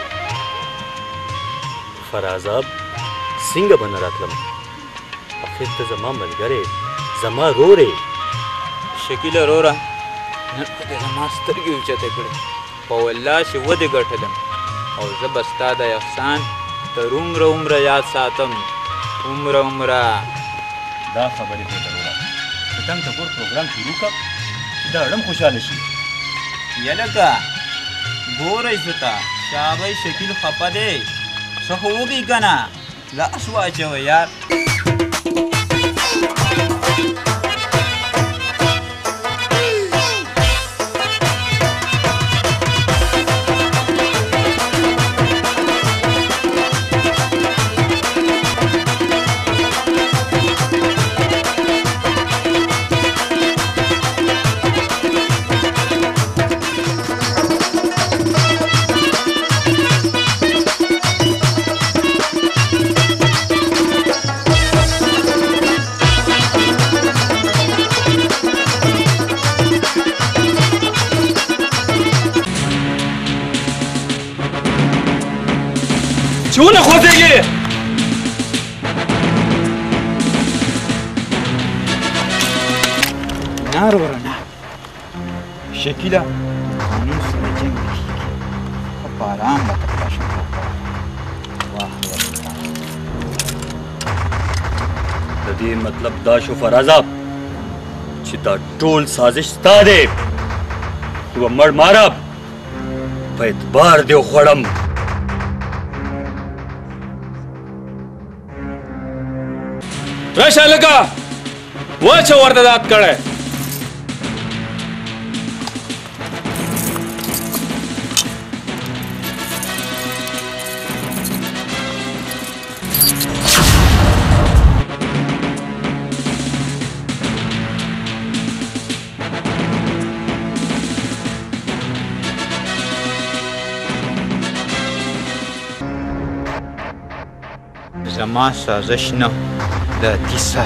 फराजाब सिंग बन रातलम आखिर तो जमा बन गरे जमा रो रे शकील रोरा नरपते जमा स्तरगी उचते कडे पवल्ला शिवदे गठलम और जब अस्ताद अहसान तर उम्र याद सातम उम्र दा खबरे पे रोरा तंग तपुर प्रोग्राम शुरू का दड़म खुशाल शी यलका गोर इजता शाबाई शकील खपा दे सहोगी कना लाश वाचो यार چې ونه خوځېږي. نار ورنه شکیله قانون سره جنګ کېږي. ښه په ارام به تپاشن وکړه. د دې مطلب دا شو فرازه چې دا ټول سازش ستا دی. یوه مړ ماره په اعتبار دې وخوړم. راشه لږه واچه ورته داد کړی. زما سازش نه د دې سر.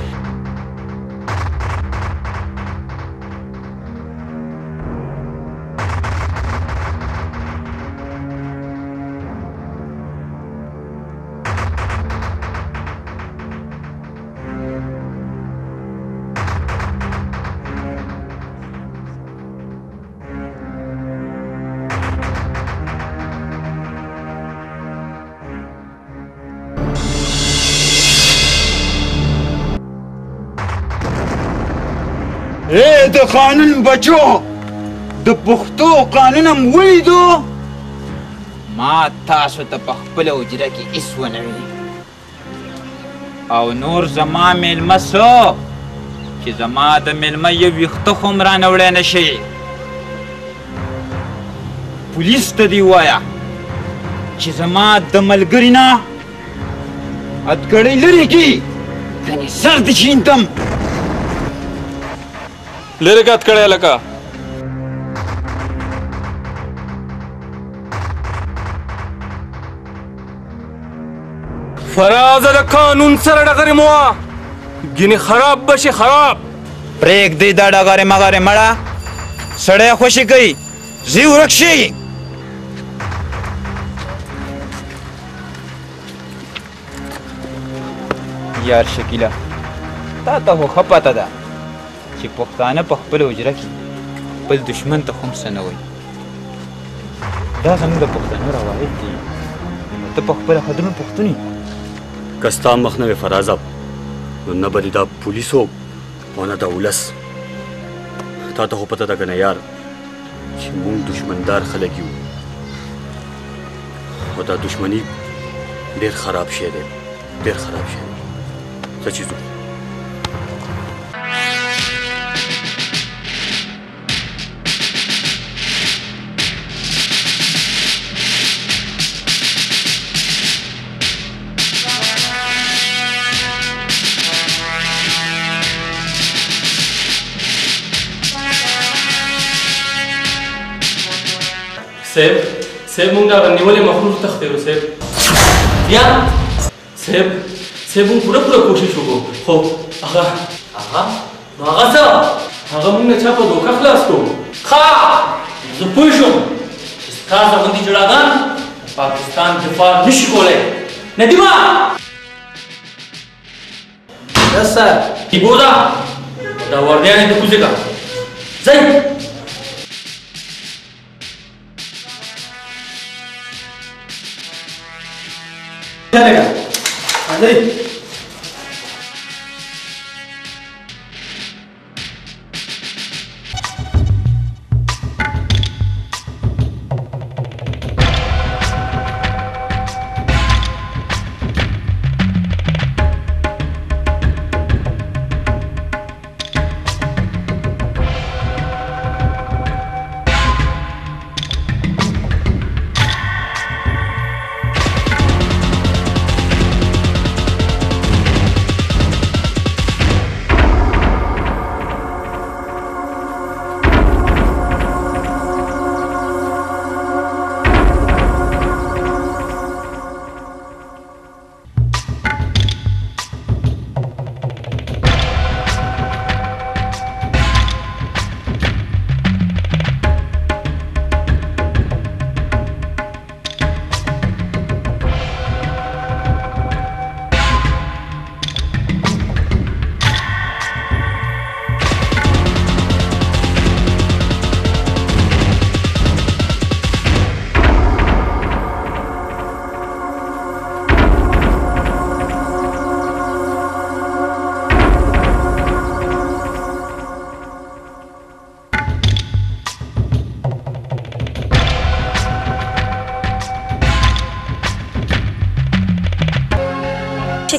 د قانون بچو د پښتو قانون هم ولیدو. ما تاسو ته په خپله حجره کې هېڅ ونه وي او نور زما میلمه څه چې زما د میلمه یو ویښته خو هم رانه وړی نه شي. پولیس ته دې ووایه چې زما د ملګري نه اتکړۍ لرې کړي کنې سر دې شیندم. لرې کات کړی لکه فرازه د قانون سره ډغرې مه وه ګینې خراب بشي خراب. پرېږدئ دا ډغرې مغرې مړه سړی خوشي کوي ځي ورک شي. یار شکیله تا ته خو ښه پته ده چې پښتانه په خپل حجره کې خپل دشمن ته خو هم څه نه وایي. دا زموږ د پښتنو روایت دی. نو ته په خپله ښه دروند پښتون یې. که ستا مخ نه وې فرازه نو نه به دې دا پولیسو او نه دا ولس. تا ته خو پته ده که نه یار چې موږ دشمندار خلک یو او دا دشمني ډېر خراب شی دی ډېر خراب شی دی. څه چې ځو صاحب مونږ دا نیولې مخلوق تختیرو صاحب. یا صاحب مونږ پوره کوشش وکړو خو هغه نو هغه څه هغه مونږ نه چا په دوکه خلاص کړو. ښه زه پوه شوم چې ستا غوندې جوړاګان پاکستان دفاع نشي کولی. ندیمه یس سر بودا دا وردیانې ته کوزې کړه ځئ.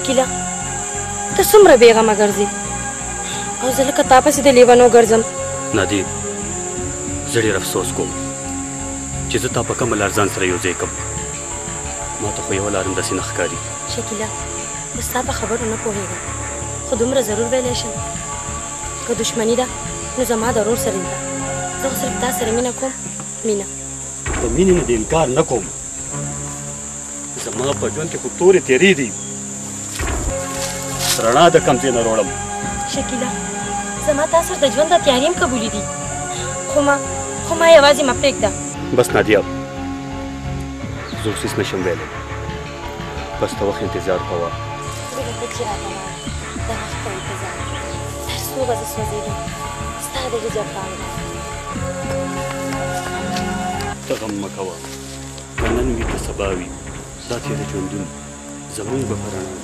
شکیله ته څومره بېغمه ګرځې او زه لکه تا پسې د لیونو ګرځم نادي زه ډېر افسوس کوم چې زه تا په کومه لار ځان سره یو ځای کړم ما ته خو یوه لار همداسې نه ښکاري شکیله زه ستا په خبرو نه پوهېږم خو دومره ضرور ویلی شم که دښمني ده نو زما د ورور سره ده زه خو صرف تا سره مینه کوم مینه د مینې نه د انکار نه کوم زما په ژوند کې خو تورې تېرې دي رڼا د کوم ځای نه راوړم شکیله زما تا سره د ژوند د تیارې هم قبولې دي خو ما یوازې مه پرېږده بس نادیه زه اوس هېڅ نشم ویلی بس ته وخت انتظار کوه زه به ته چې راته وایې د وخت په انتظار تر څو به زه سوځېږم ستا د هجر پاڼې ته غم مه کوه که نن وي که سبا وي دا تېره ژوندون زموږ به په رڼا وي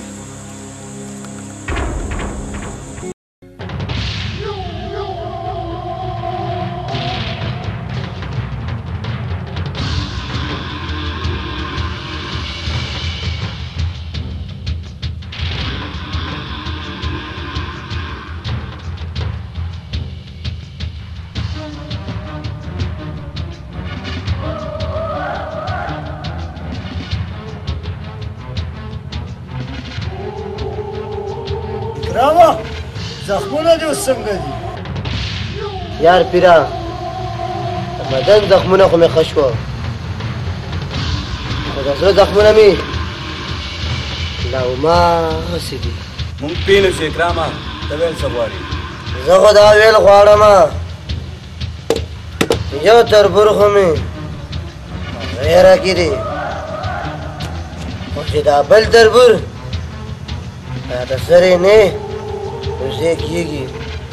راوه زخمونه دې اوس څنګه دي یار پیرا د بدن زخمونه خو مې ښه شوه خو د زړه زخمونه مې لا هماغسې دي مونږ پېنو شو اکرامه ته ویل څه غواړې زه خو دا ویل غواړم یو تربور خو مې غیره کې دی خو چې دا بل تربور راته سرې نه وزې کېږي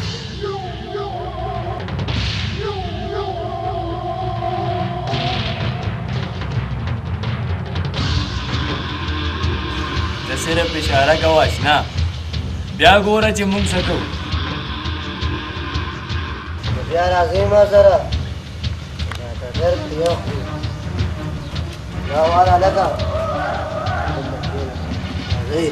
ته صرف اشاره کوه اشنا بیا ګوره چې مونږ څه کوو بیا راځئ ما سره راته درد پرېږدي دا واله لکه راځئ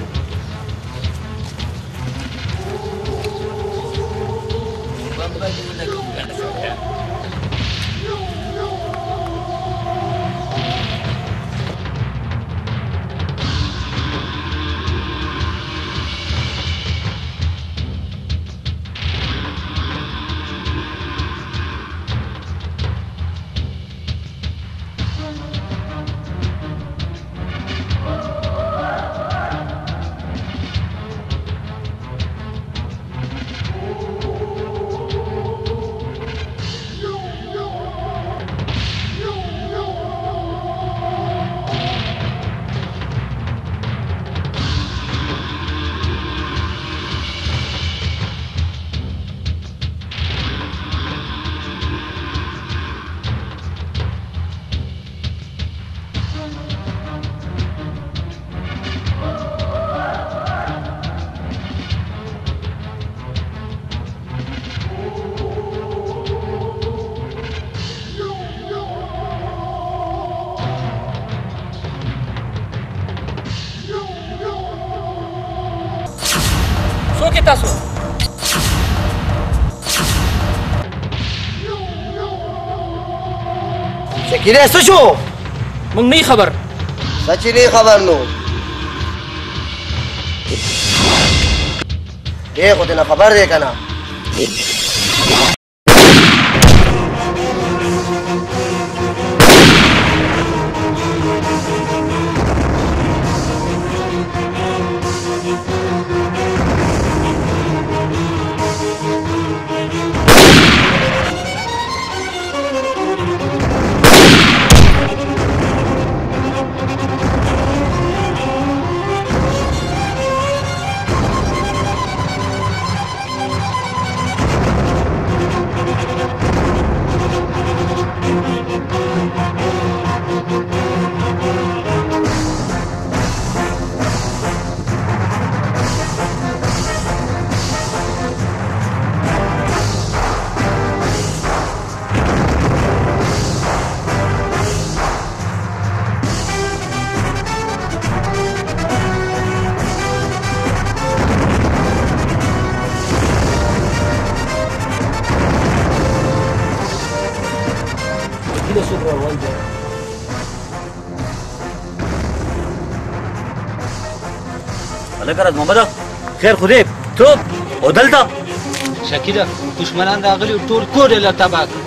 څوک یې تاسو شکیله څه شو موږ نه خبر سچ نه خبر نو دې خو دې نه خبر دی که نه د شکر اول دی هلکه راز محمده خیر خو دې څوک او دلته شکیله دشمنان راغلي ټول کور یې له تباه کړ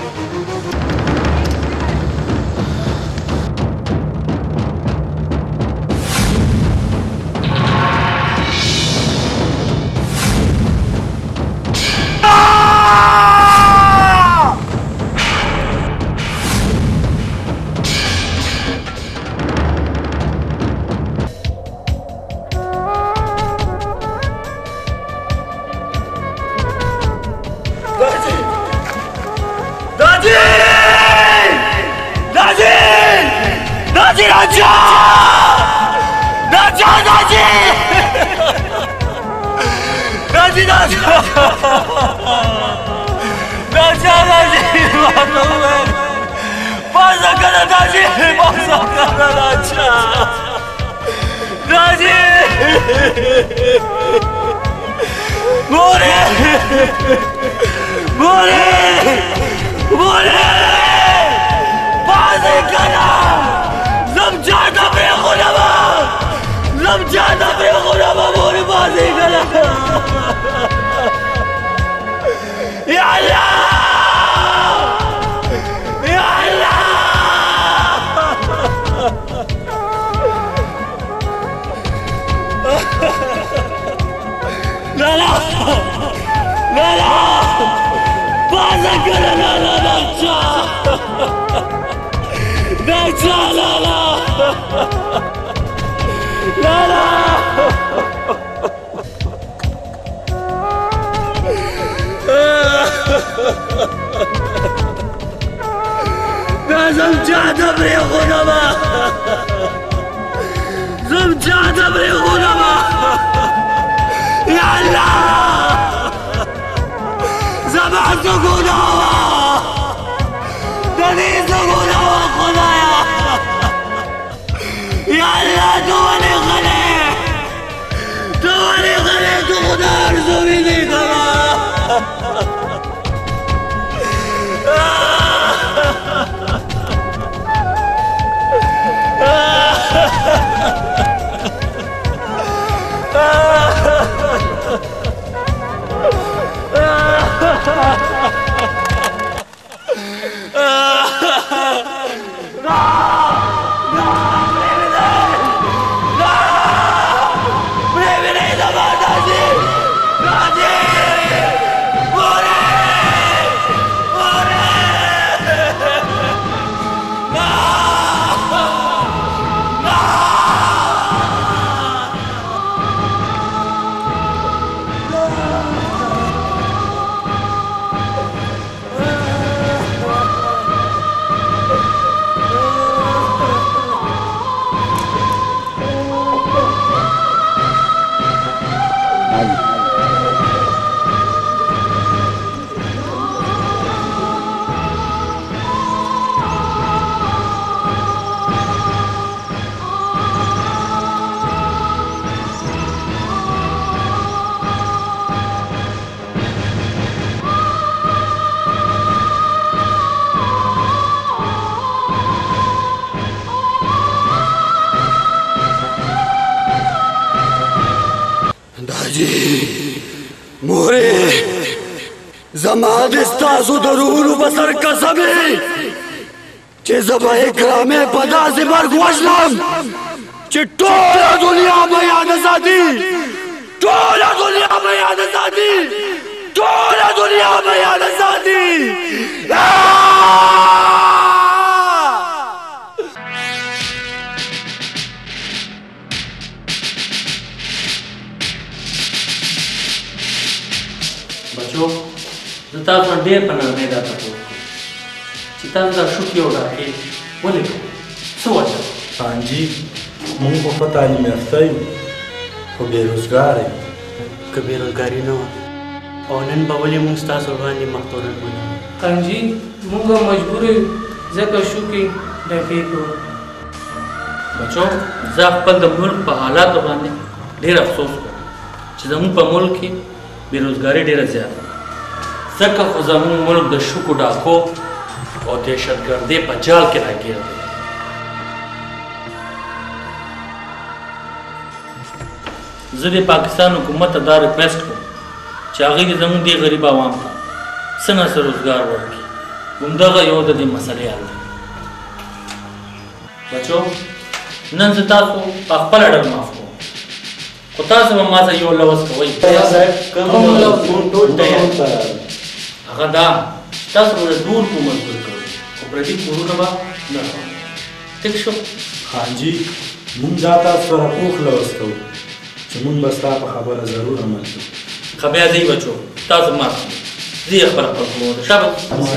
ستاسو د روحونو په سر قسم چې زه به اکرامې په داسې مرګ وژنم چې ټوله دنیا به یاده ساتي ټوله دنیا به یاده ساتي ټوله دنیا به یاده ساتي بچو زه تاسو ډېر په نرمۍ دا تپوس کوم چې تاسو دا شوکې او ډاکې ولې کوئ څه وجه خانجي موږ خو ښه تعلیم یافته یو خو بېروزګاره یو که بېروزګاري نه وه او نن به ولې موږ ستاسو وړاندې مختورت ونیو خانجي موږ مجبور یو ځکه شوکې ډاکې کوو بچو زه خپل د ملک په حالاتو باندې ډېر افسوس کوم چې زموږ په ملک کې بېروزګاري ډېره زیاته ده ځکه خو زموږ ملک د شوکو ډاکو और दहशतगर्दे पर जाल के लागे दे ज़दे पाकिस्तान हुकूमत अदा रिक्वेस्ट को चागी के जमून दे गरीब आवाम का सना से रोजगार वर्की गुमदगा यो दे मसले आल बच्चों नन से तासो अखपल अडर माफ को कोता से मम्मा से यो लवस को वही कम लवस टोट अगर दा तासो रे दूर को मजबूर करो कोऑपरेटिव पूरो ना ना ठीक शो हाँ जी मुन जाता सर पूख लवस को चमुन बस्ता पर खबर जरूर अमल को खबर दे बच्चों तासो माफ जी खबर पर को शाबाश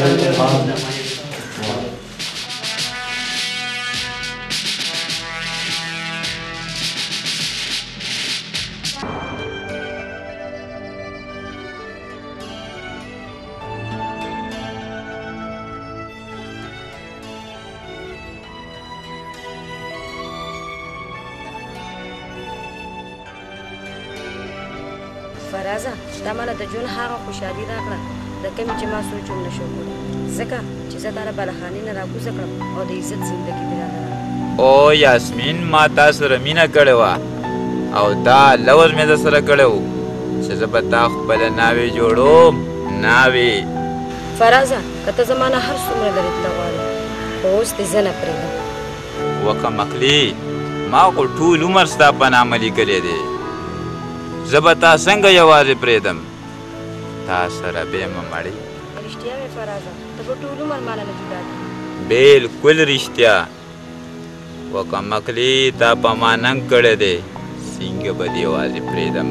فرازه دا مالا د جون هغه خوشحالي راکړه د کومې چې ما سوچ هم نشو کولی ځکه چې زه تا له بلخانې نه راکوزه کړم او د عزت زندګي مې راله او یاسمین ما تا سره مینه کړې وه او دا لوز مې در سره کړی و چې زه به تا خپله ناوې جوړوم ناوې فرازه که ته زما نه هر څومره لرې تله غواړې خو اوس دې زه نه پرېږدم وکه مخلي ما خو ټول عمر ستا په نامه لیکلی دی زه به تا څنګه یوازې پرېږدم تا سره به یې مړی رښتیا وې فرازه ته به ټول عمر ماله نه جدا کړې بالکل رښتیا وکه مخلي تا په ما ننګ کړی دی څنګه به دې یوازې پرېږدم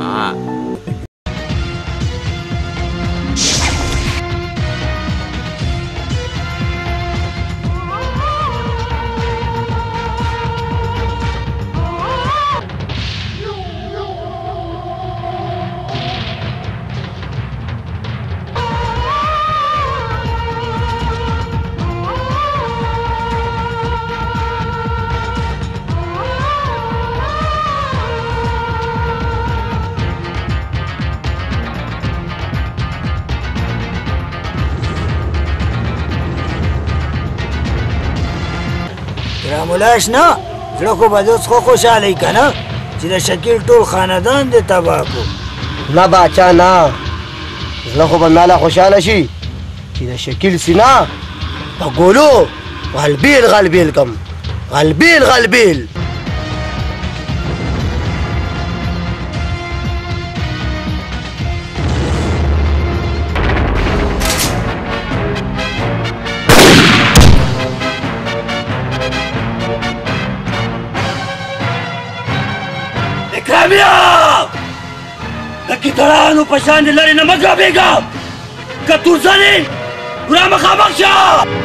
مولاش نه زړه خو به اوس خو خوشحاله که نه چې د شکیل ټول خاندان دې تباه کړو نه باچا نه زړه خو به ماله خوشحاله شي چې د شکیل سینه په ګولو غلبیل غلبیل کم غلبیل غلبیل اکرامیا د کتړانو په شان لرې نه مه ګابېږه که تورزنې را مخامخ شه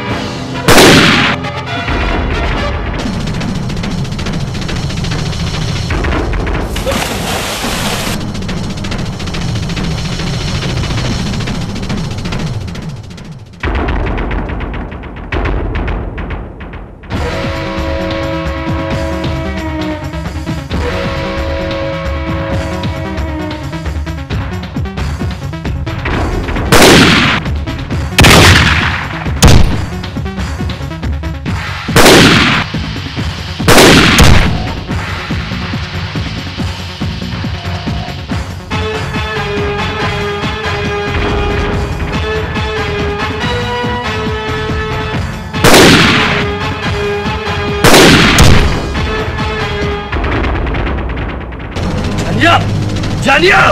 جانیاب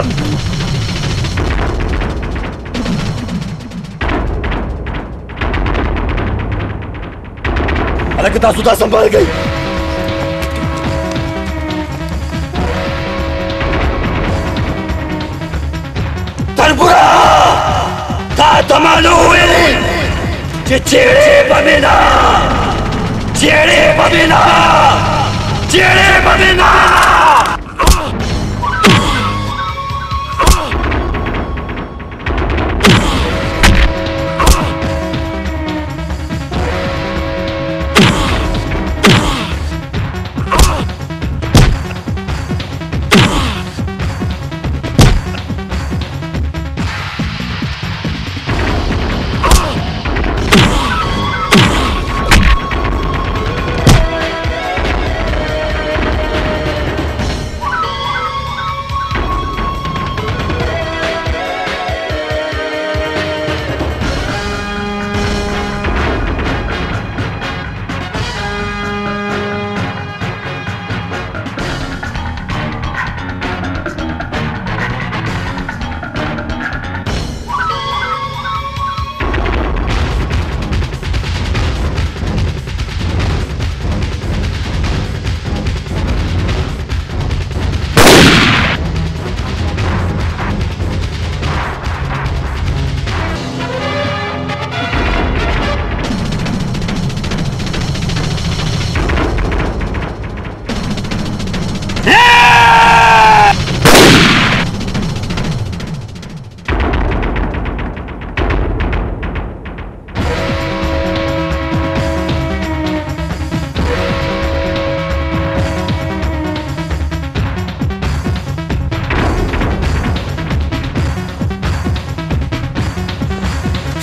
هلکه تاسو دا سنبال کړئ تربورا تا ته ما نه وویلې چې چیړې به مې نه چیړې به مې نه چیړې به مې نه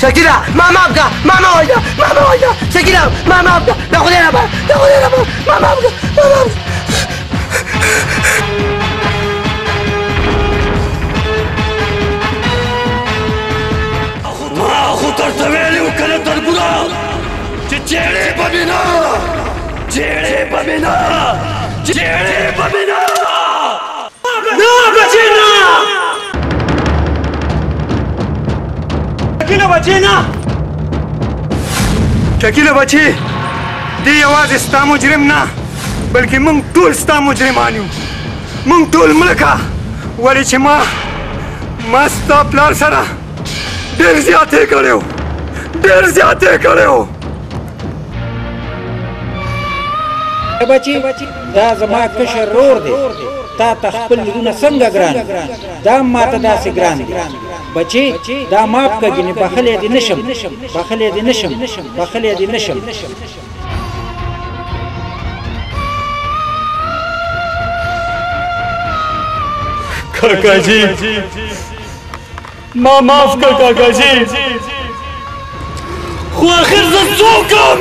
شکیلا ما معاف کا ما معاف کا شکیلا ما معاف کا دا خدای رب ما معاف کا ما خو درته ویلي وو که نه تربوره چې چېړې به مې نه نه بچې نه شکیله بچې نه شکیله بچې دی یوازې ستا مجرم نه بلکې موږ ټول ستا مجرمان یو موږ ټول ملکه ولې چې ما ستا پلار سره ډېر زیاتې کړی و بچی دا زما کشر رور دی تا ته خپل لورونه څنګه ګران دا ماته داسې ګران دي بچی دا ماف که ګینې بخلی دې نشم काका जी माँ माफ कर काका जी खो आखिर से सोकम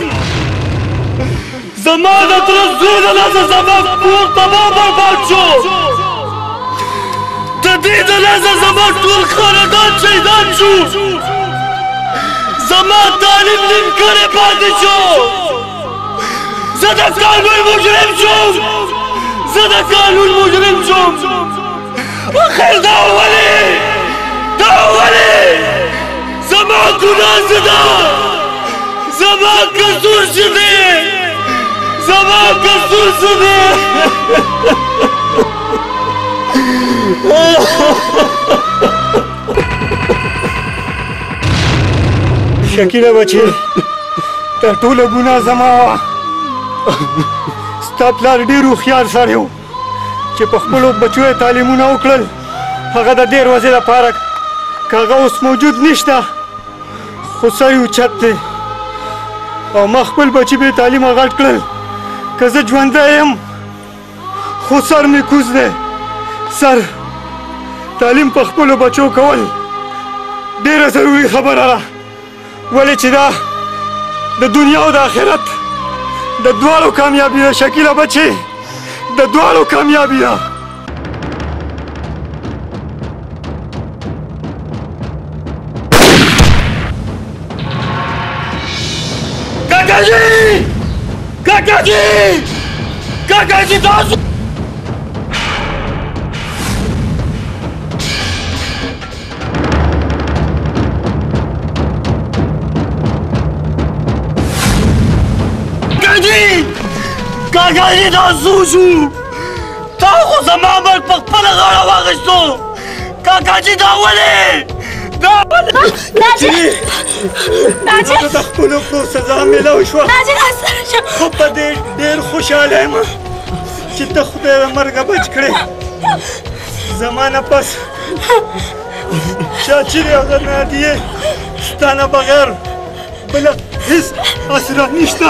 ज़माना तरज़ूल अल्लाह से ज़मान पूर तमाम बर्बाद शो तदीद अल्लाह से ज़मान टूर खानदान शहीदान शो ज़मान तालीम निम करे बादी शो ज़दा कानून मुजरिम शो आखिर दावली ज़मान गुनाह ज़दा ज़मान कसूर शदे شکیله بچې دا ټوله ګناه زما وه ستا پلار ډېر هوښیار سړی و چې په خپلو بچو یې تعلیمونه وکړل هغه د دې ورځې لپاره که هغه اوس موجود نشته خو سر یې اوچت دی او ما خپل بچي بې تعلیمه غټ کړل که زه ژوندی یم خو سر مې کوز دی سر تعلیم په خپلو بچو کول ډېره ضروري خبره ده ولې چې دا د دنیا او د آخرت د دواړو کامیابي ده شکیله بچې د دواړو کامیابي ده काका जी दास काका जी दासू تا خو زما مرګ په خپله غاړه واخیستو کاکا جي دا ولې زه د خپلو کړو سزا میلاو شوه خو په دې ډېر خوشحاله یم چې ته خدای د مرګه بچ کړې زما نه پس چا چیرې هغه نادیې ستا نه بغیر بله هېڅ اسره نشته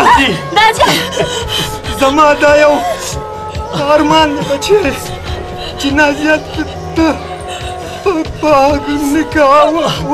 زما دا یو ارمان دی بچی چې نازیه ته پاک نکاح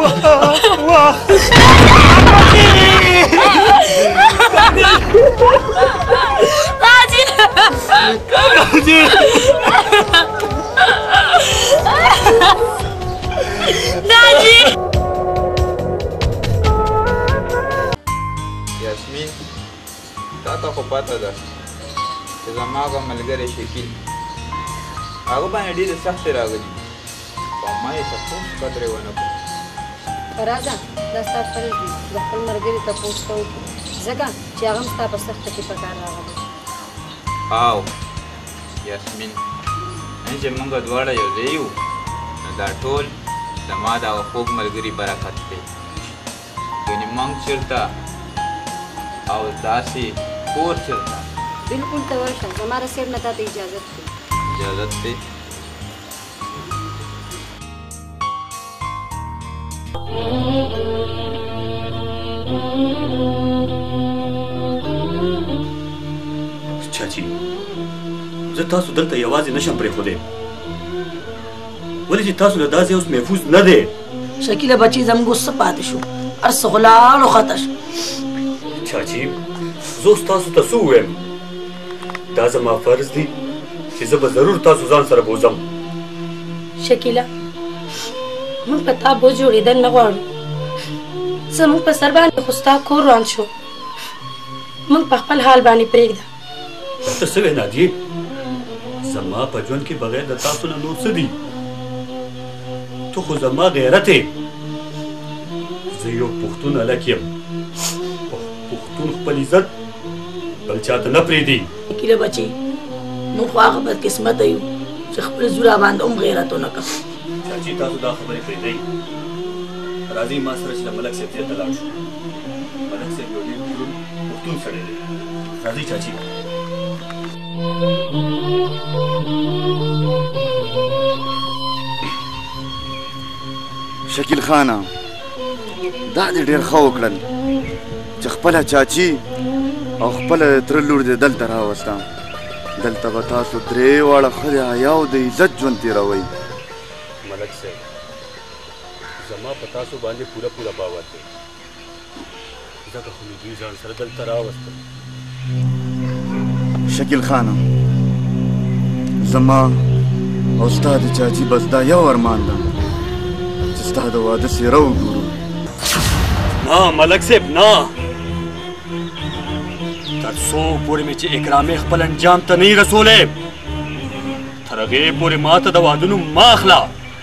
یاسمین تا ته خو پته ده چې زما هغه ملګری شکیل هغه باندې ډېرې سختې راغلي او ما یې تپوس قدرې ونه کړو راځه دا ستا فرض دی د خپل ملګري تپوس ته وکړو ځکه چې هغه هم ستا په سخته کې په کار راغلی او یاسمین نن چې موږ دواړه یو ځای یو نو دا ټول زما د هغه خوږ ملګري برکت دی یعنې موږ چېرته او داسې کور چېرته बिल्कुल तो वर्षा हमारा सिर न था तो इजाजत थी चाची زه تاسو دلته یوازې نشم پرېښودی ولې چې تاسو له دا ځای اوس محفوظ نه دی شکیله بچي زموږ څه پاتې شو هر څه غلاړ وخته شو. چاچی زه اوس تاسو ته څه ووایم؟ دا زما فرض دی چې زه به ضرور تاسو ځان سره بوځم. شکیله موږ په تا بوج جوړېدل نه غواړو. زموږ په سر باندې خو ستا کور روان شو. موږ په خپل حال باندې پرېږده. ته څه وې نادیې؟ زما په ژوند کې بغیر د تاسو نه نور څه دي؟ ته خو زما غیرت یې. زه یو پښتون هلک یم. پښتون خپل عزت بل چاته نه پرېږدي. شکیله بچی موږ خو هغه بدقسمته یو چې خپل زوی راباندې هم غیرت ونه کړ. چاچي تاسو دا خبرې پرېږدئ. راځئ ما سره چې د ملک صاحب ځای ته لاړ شو. ملک صاحب یو ډېر دروند پښتون سړی دی. راځئ چاچي. شکیل خانه دا دې ډېر ښه وکړل چې خپله چاچي او خپله تره لور دې دلته راوسته. دلته به تاسو درې واړه ښه د حیا او د عزت ژوند تېروئ. ملک صاحب زما په تاسو باندې پوره پوره باور دی، ځکه خو مې دوی ځان سره دلته راوستل. شکیل خانه زما او ستا د چاچي بس دا یو ارمان ده چې ستا د واده څېره وګورو. نه ملک صاحب نه، تر څو پورې مې چې اکرامې خپل انجام ته نه یې رسولی تر هغې پورې ما ته د وعدونو مه اخله.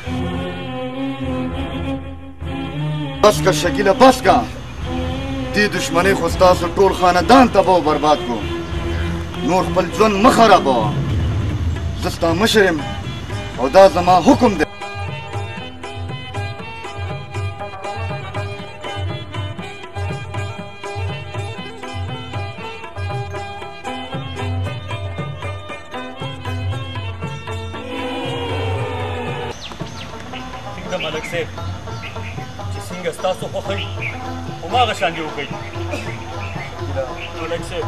بس که شکیله بس که، دې دشمنۍ خو ستاسو ټول خاندان تباه او برباد کړو. نور خپل ژوند مه خرابوه. زه ستا مشر یم او دا زما حکم دی. ملک صاحب چې څنګه ستاسو خوښه وي هماغه شانې وکړئ. ملک صاحب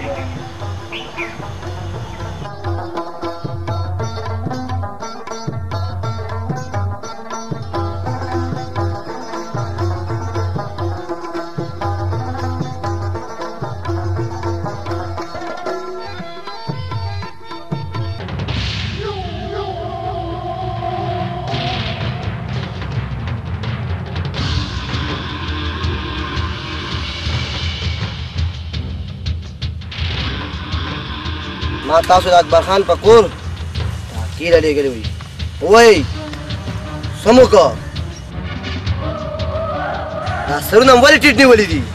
ما تاسو د اکبر خان په کور تحقیره لېږلې وي. ووایئ څه مو که دا سرونه م ولې ټیټ نیولي دي؟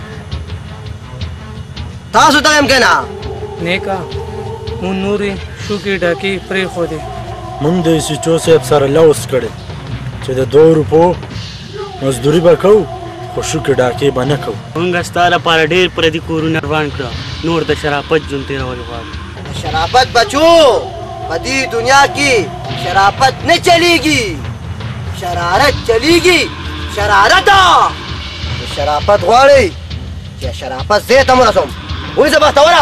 تاسو ته یم که نه؟ نیکه مونږ نورې شوکې ډاکې پرېښودې. مونږ د ایسیچو صاحب سره لوس کړی چې د 2 روپو مزدوري به کوو خو شوکې ډاکې به نه کوو. مونږ ستا لپاره ډېر پردي کورونه روان کړه، نور د شرافت ژوند تېرول غواړو. شرافت بچو په دې دنیا کې شرافت نه چلیږي، شرارت چلیږي. شرارت شرافت غواړئ چې شرافت ځای ته ورسوم. ونیسه بختوره.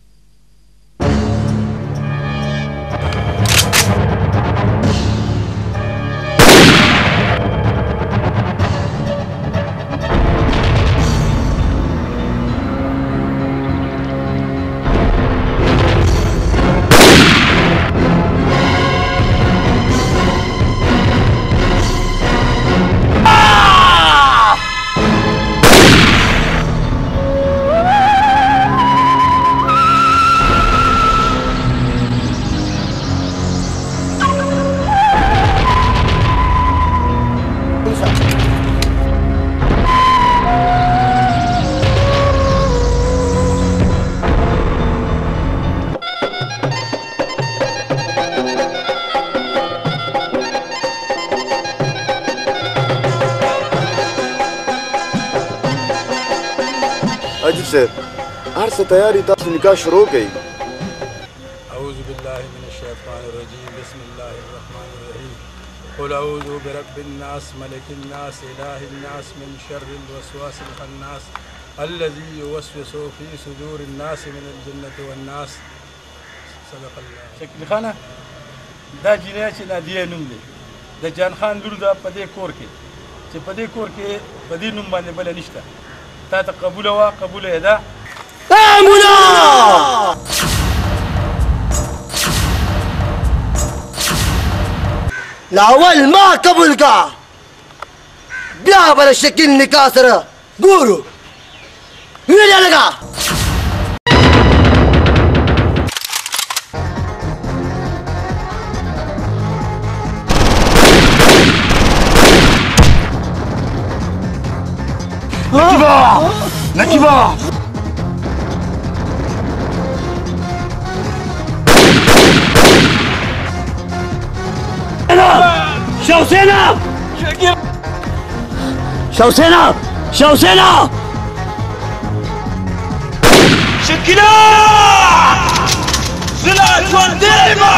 حاجی صاحب هر څه تیاری تاسو نکاح شروع کړئ. اعوذ بالله من الشیطان الرجیم بسم الله الرحمن الرحیم قل اعوذ برب الناس ملک الناس اله الناس من شر الوسواس الخناس الذي يوسوس في صدور الناس من الجنة والناس. صدق الله. شکیل خانه دا جنیا چې نادیه نوم دی د جان خان لور ده په دې کور کې چې په دې کور کې په دې نوم باندې بله نشته تا ته قبوله وه قبوله یې ده مولا لاول ما قبول کا بیا بل شکل نکاح سره ګورو ویډیا لگا نجيبة شوسينا شوسينا شوسينا شكلا زلات ونديمة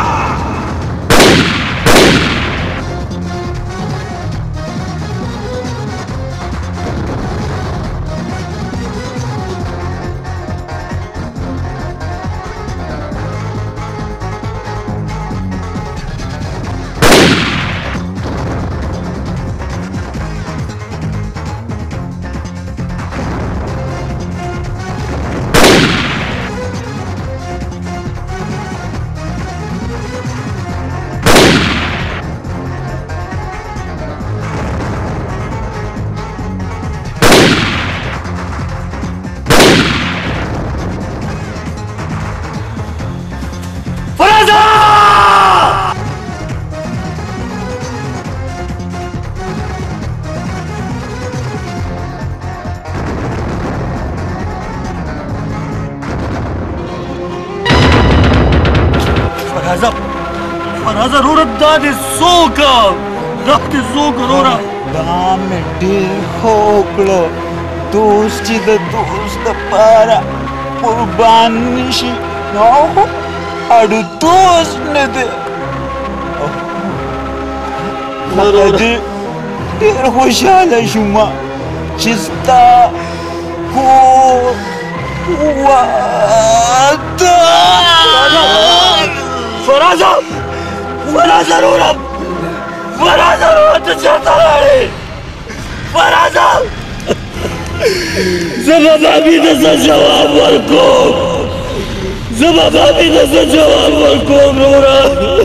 فرازه رورا دا دې څوکه دا دې څوکه رورا دا مې ډېر ښه وکړه دوست چې د دوست دپاره قربان نشي نو خو اړو دوست نه دی لکه دې ډېر خوشحاله شوم چې ستا کور واده فرازه فرازه رورا فرازه رورا ته چېرته لاړې فرازه زه به بابي ته څه جواب ورکوم زه به بابي ته څه جواب ورکوم رورا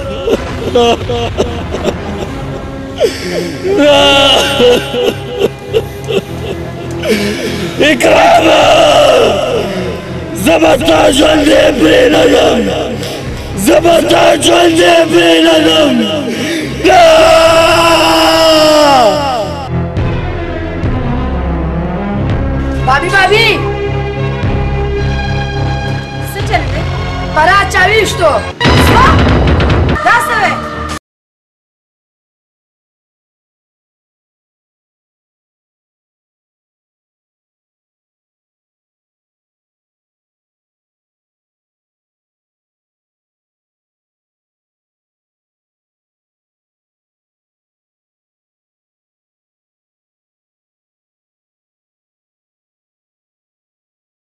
اکرامه زه به تا ژوندی پرېنږدم زه به تا ژوندی پرېنږدم भाभी भाभी څه چل دی برات چا ویشتو